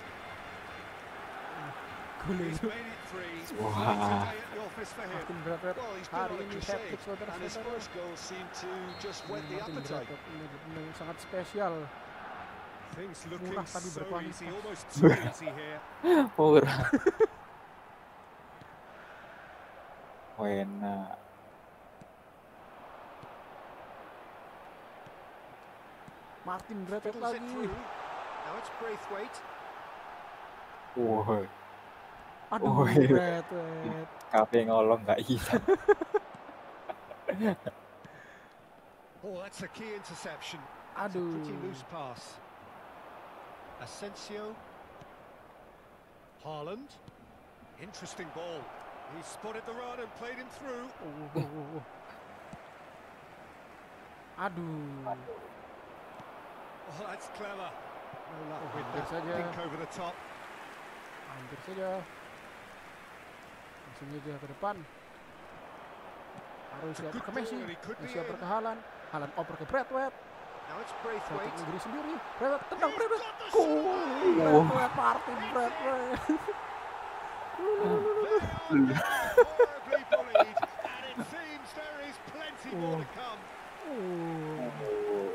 Gol He's itu. made it three. Wah. Nice day at the office for him. Martin Braithwaite Well, he's been hari on a ini crusade, hat-trick and his saudara-saudara. first goal seemed to just whet the Martin appetite. Braithwaite ini benar sangat spesial. Things looking Murah tapi so berkualitas. easy, almost too easy here. Murah. Wena. Martin Braithwaite Fiddles it lagi. through. Now it's Braithwaite. Wah, Aduh, Oh, iya. Braithwaite. kafe ngolong nggak bisa. Oh, that's a key interception. That's a Aduh. pretty loose pass. Asensio. Haaland. Interesting ball. He spotted the run and played him through. Oh, oh, oh, oh. Aduh. Oh, that's clever. No luck Oh, with hampir that saja. dink over the top. Hampir saja. Langsung aja ke depan. Harus siap good ke Messi. ball and he could be Messi oper in. ke Haaland. Haaland oper ke Braithwaite. Now it's Braithwaite Braithwaite. negeri sendiri. Braithwaite tendang He's Braithwaite. got the Gol. shot! Braithwaite, Martin Braithwaite. They are getting horribly bullied, and it seems there is plenty more to come. Oh.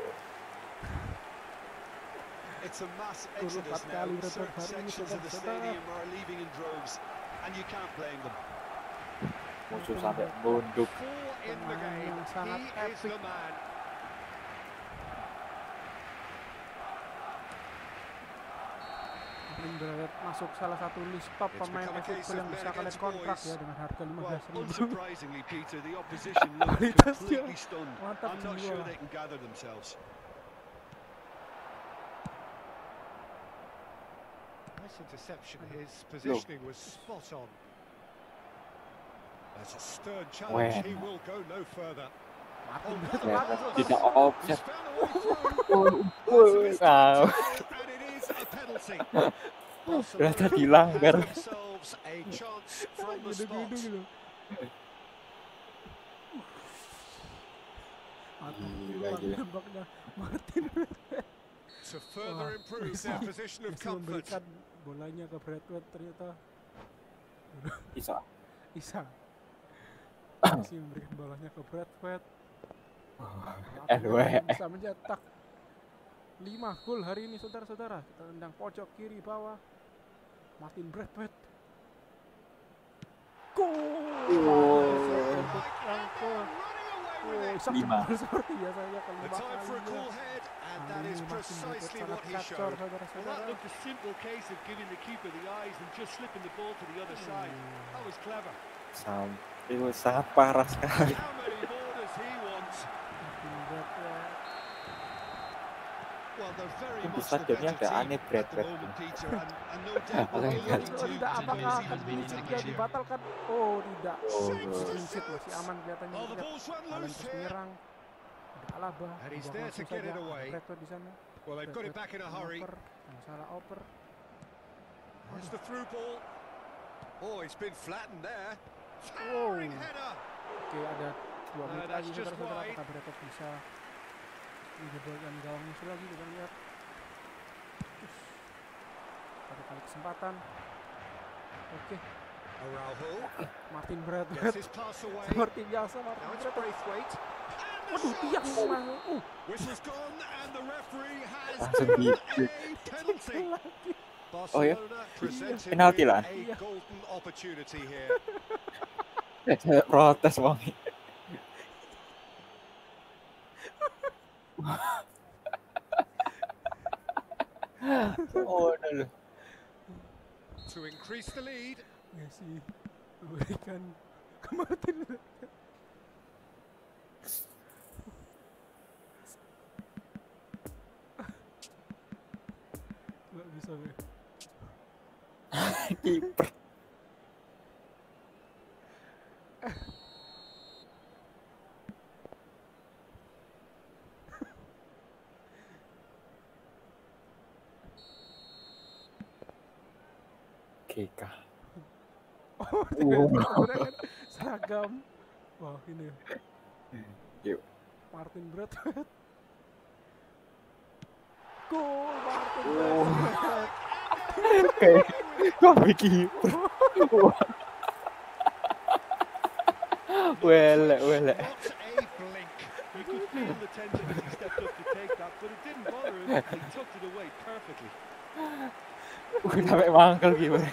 It's a mass Gol exodus empat now. kali Braithwaite Certain hari ini sections of the saudara-saudara. stadium are leaving in droves, and you can't blame them. Musuh sampai nunduk. Four in the Pemain game. yang sangat He is epic. the man. Martin Braithwaite masuk salah satu list top It's pemain become a F case P L of yang men bisa kalian against kontrak boys. ya dengan harga lima Well, belas ribu. unsurprisingly, Peter, the opposition looked Kualitasnya completely stunned. mantap I'm not jiwa. sure they can gather themselves. Nice interception. His positioning was spot on. That's a stern challenge. He When? will go no further. Martin Oh, Braithwaite Ternyata lagi. tidak He's offset. found a way through. Wow. And it is a penalty. Ternyata Barcelona dilanggar. have themselves a chance from the spot. Gitu-gitu gitu. Mantap Gila, juga gila. nembaknya Martin Braithwaite. To further Wah, improve Messi- their position of Messi comfort. memberikan bolanya ke Braithwaite ternyata Bisa. Isa. Messi memberikan bolanya ke Braithwaite. L W. Akhirnya bisa mencetak lima gol hari ini saudara-saudara. Kita tendang pojok kiri bawah. Martin Braithwaite. Gol. Untuk yang ke Running away with Oh, it. Isa Lima. jebol seperti biasanya The kelima time for a kalinya. cool head, And that is precisely what he showed. Well, that looked a simple case of giving the keeper the eyes and just slipping the ball to the other side. That was clever. Sam, itu sangat parah sekali. How many more does he want? Well, they're very much the better team at the moment, Peter, and, and no doubt what they're looking to, Tidak, to do apakah is akan even more bisa next year. dibatalkan? Oh, tidak. Oh, Clean sheet masih aman kelihatannya. Oh, the ball's run Kalian loose terus here. menyerang. Ada Alaba. And he's Buang there langsung to get saja. it away. Bradford di sana. Well, they've got it back in a hurry. Oper. Yang salah oper. There's the through ball. Oh, it's been flattened there. Wow. Towering header. Oke, ada dua No, menit that's lagi. just Saudara-saudara, wide. apakah Bradford bisa menjebolkan gawang musuh lagi? Kita lihat. Ush. Satu kali kesempatan. Oke, Araujo. Martin Gets Bradford. his pass away. Seperti biasa Martin Now it's Bradford. Braithwaite. Waduh, tiang masuk. Uh, Whistle's gone and the referee has Langsung given di- a penalty. Oh, ya? Barcelona presented Penalti with lah. a golden opportunity here. Saya protes bang. Oh, no. To increase the lead. Messi memberikan ke Martin Bradford. Nggak bisa, Be. Kiper. Keka. Oh, ternyata menggunakan seragam. Wah, ini Yuk. Martin Bradford. Gol Martin Oh. Bradford. Kayak kopi kiper. Wele, wele. Not a blink. You could feel the tension as he stepped up to take that, but it didn't bother him. He tucked it away perfectly. Udah sampai mangkel kiper.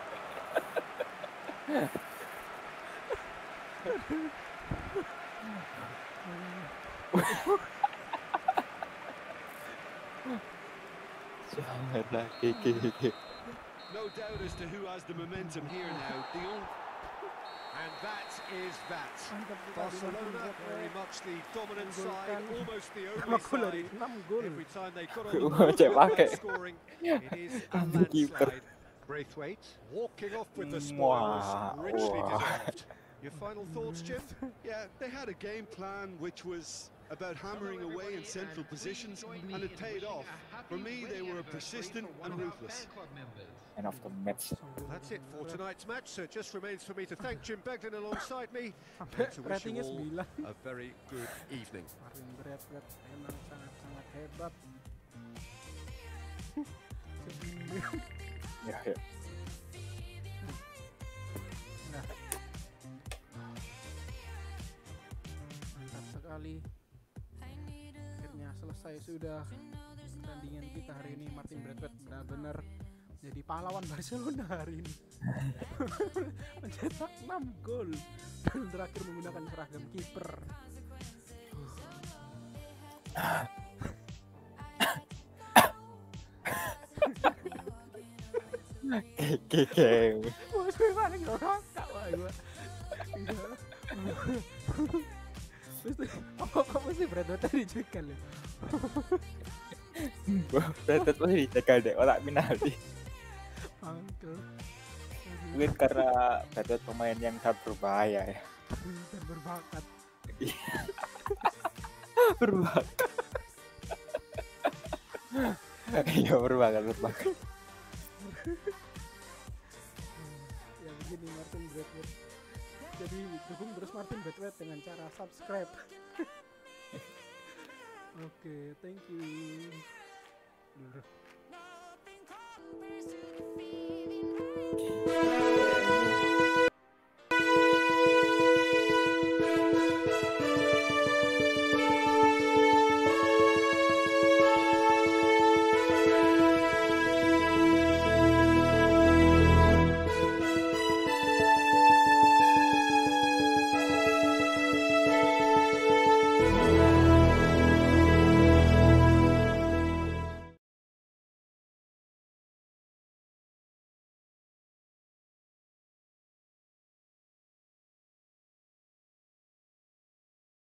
Sangat lah keke. No doubt as to who has the momentum here now. The only... And that is that. Mantap sekali Barcelona Martin very Bradford. much the dominant side, almost the Lima only gol dari side. enam gol. Every time they got on Cek the board pakai. scoring, it is a Ambil kiper. landslide. Braithwaite walking off with the Wah, spoils, richly wah. deserved. Your final thoughts, Jim? Yeah, they had a game plan which was about hammering away in central positions, and it paid off. For me, they were persistent and ruthless. Man of the match. That's it for tonight's match. So it just remains for me to thank Jim Begden alongside me Sampai and to wish you ratingnya all sembilan. a very good evening. Martin Bradford emang sangat-sangat hebat. Sembilan. Ya, ya. Nah. Mantap sekali. Akhirnya selesai sudah pertandingan kita hari ini. Martin Bradford benar-benar jadi pahlawan Barcelona hari ini. Mencetak enam gol dan terakhir menggunakan seragam kiper. Keke. Wah, sebenarnya paling ngerokok wah gua. Mesti apa kok mesti Bradford tadi dicekel ya? Bradford masih dicekel deh, otak penalti. Angkel. Mungkin karena Bradford pemain yang sangat berbahaya ya. Dan berbakat. Berbakat. Iya berbakat, berbakat. Ya begini Martin Bradford. Jadi dukung terus Martin Bradford dengan cara subscribe. Oke, okay, thank you. Okay.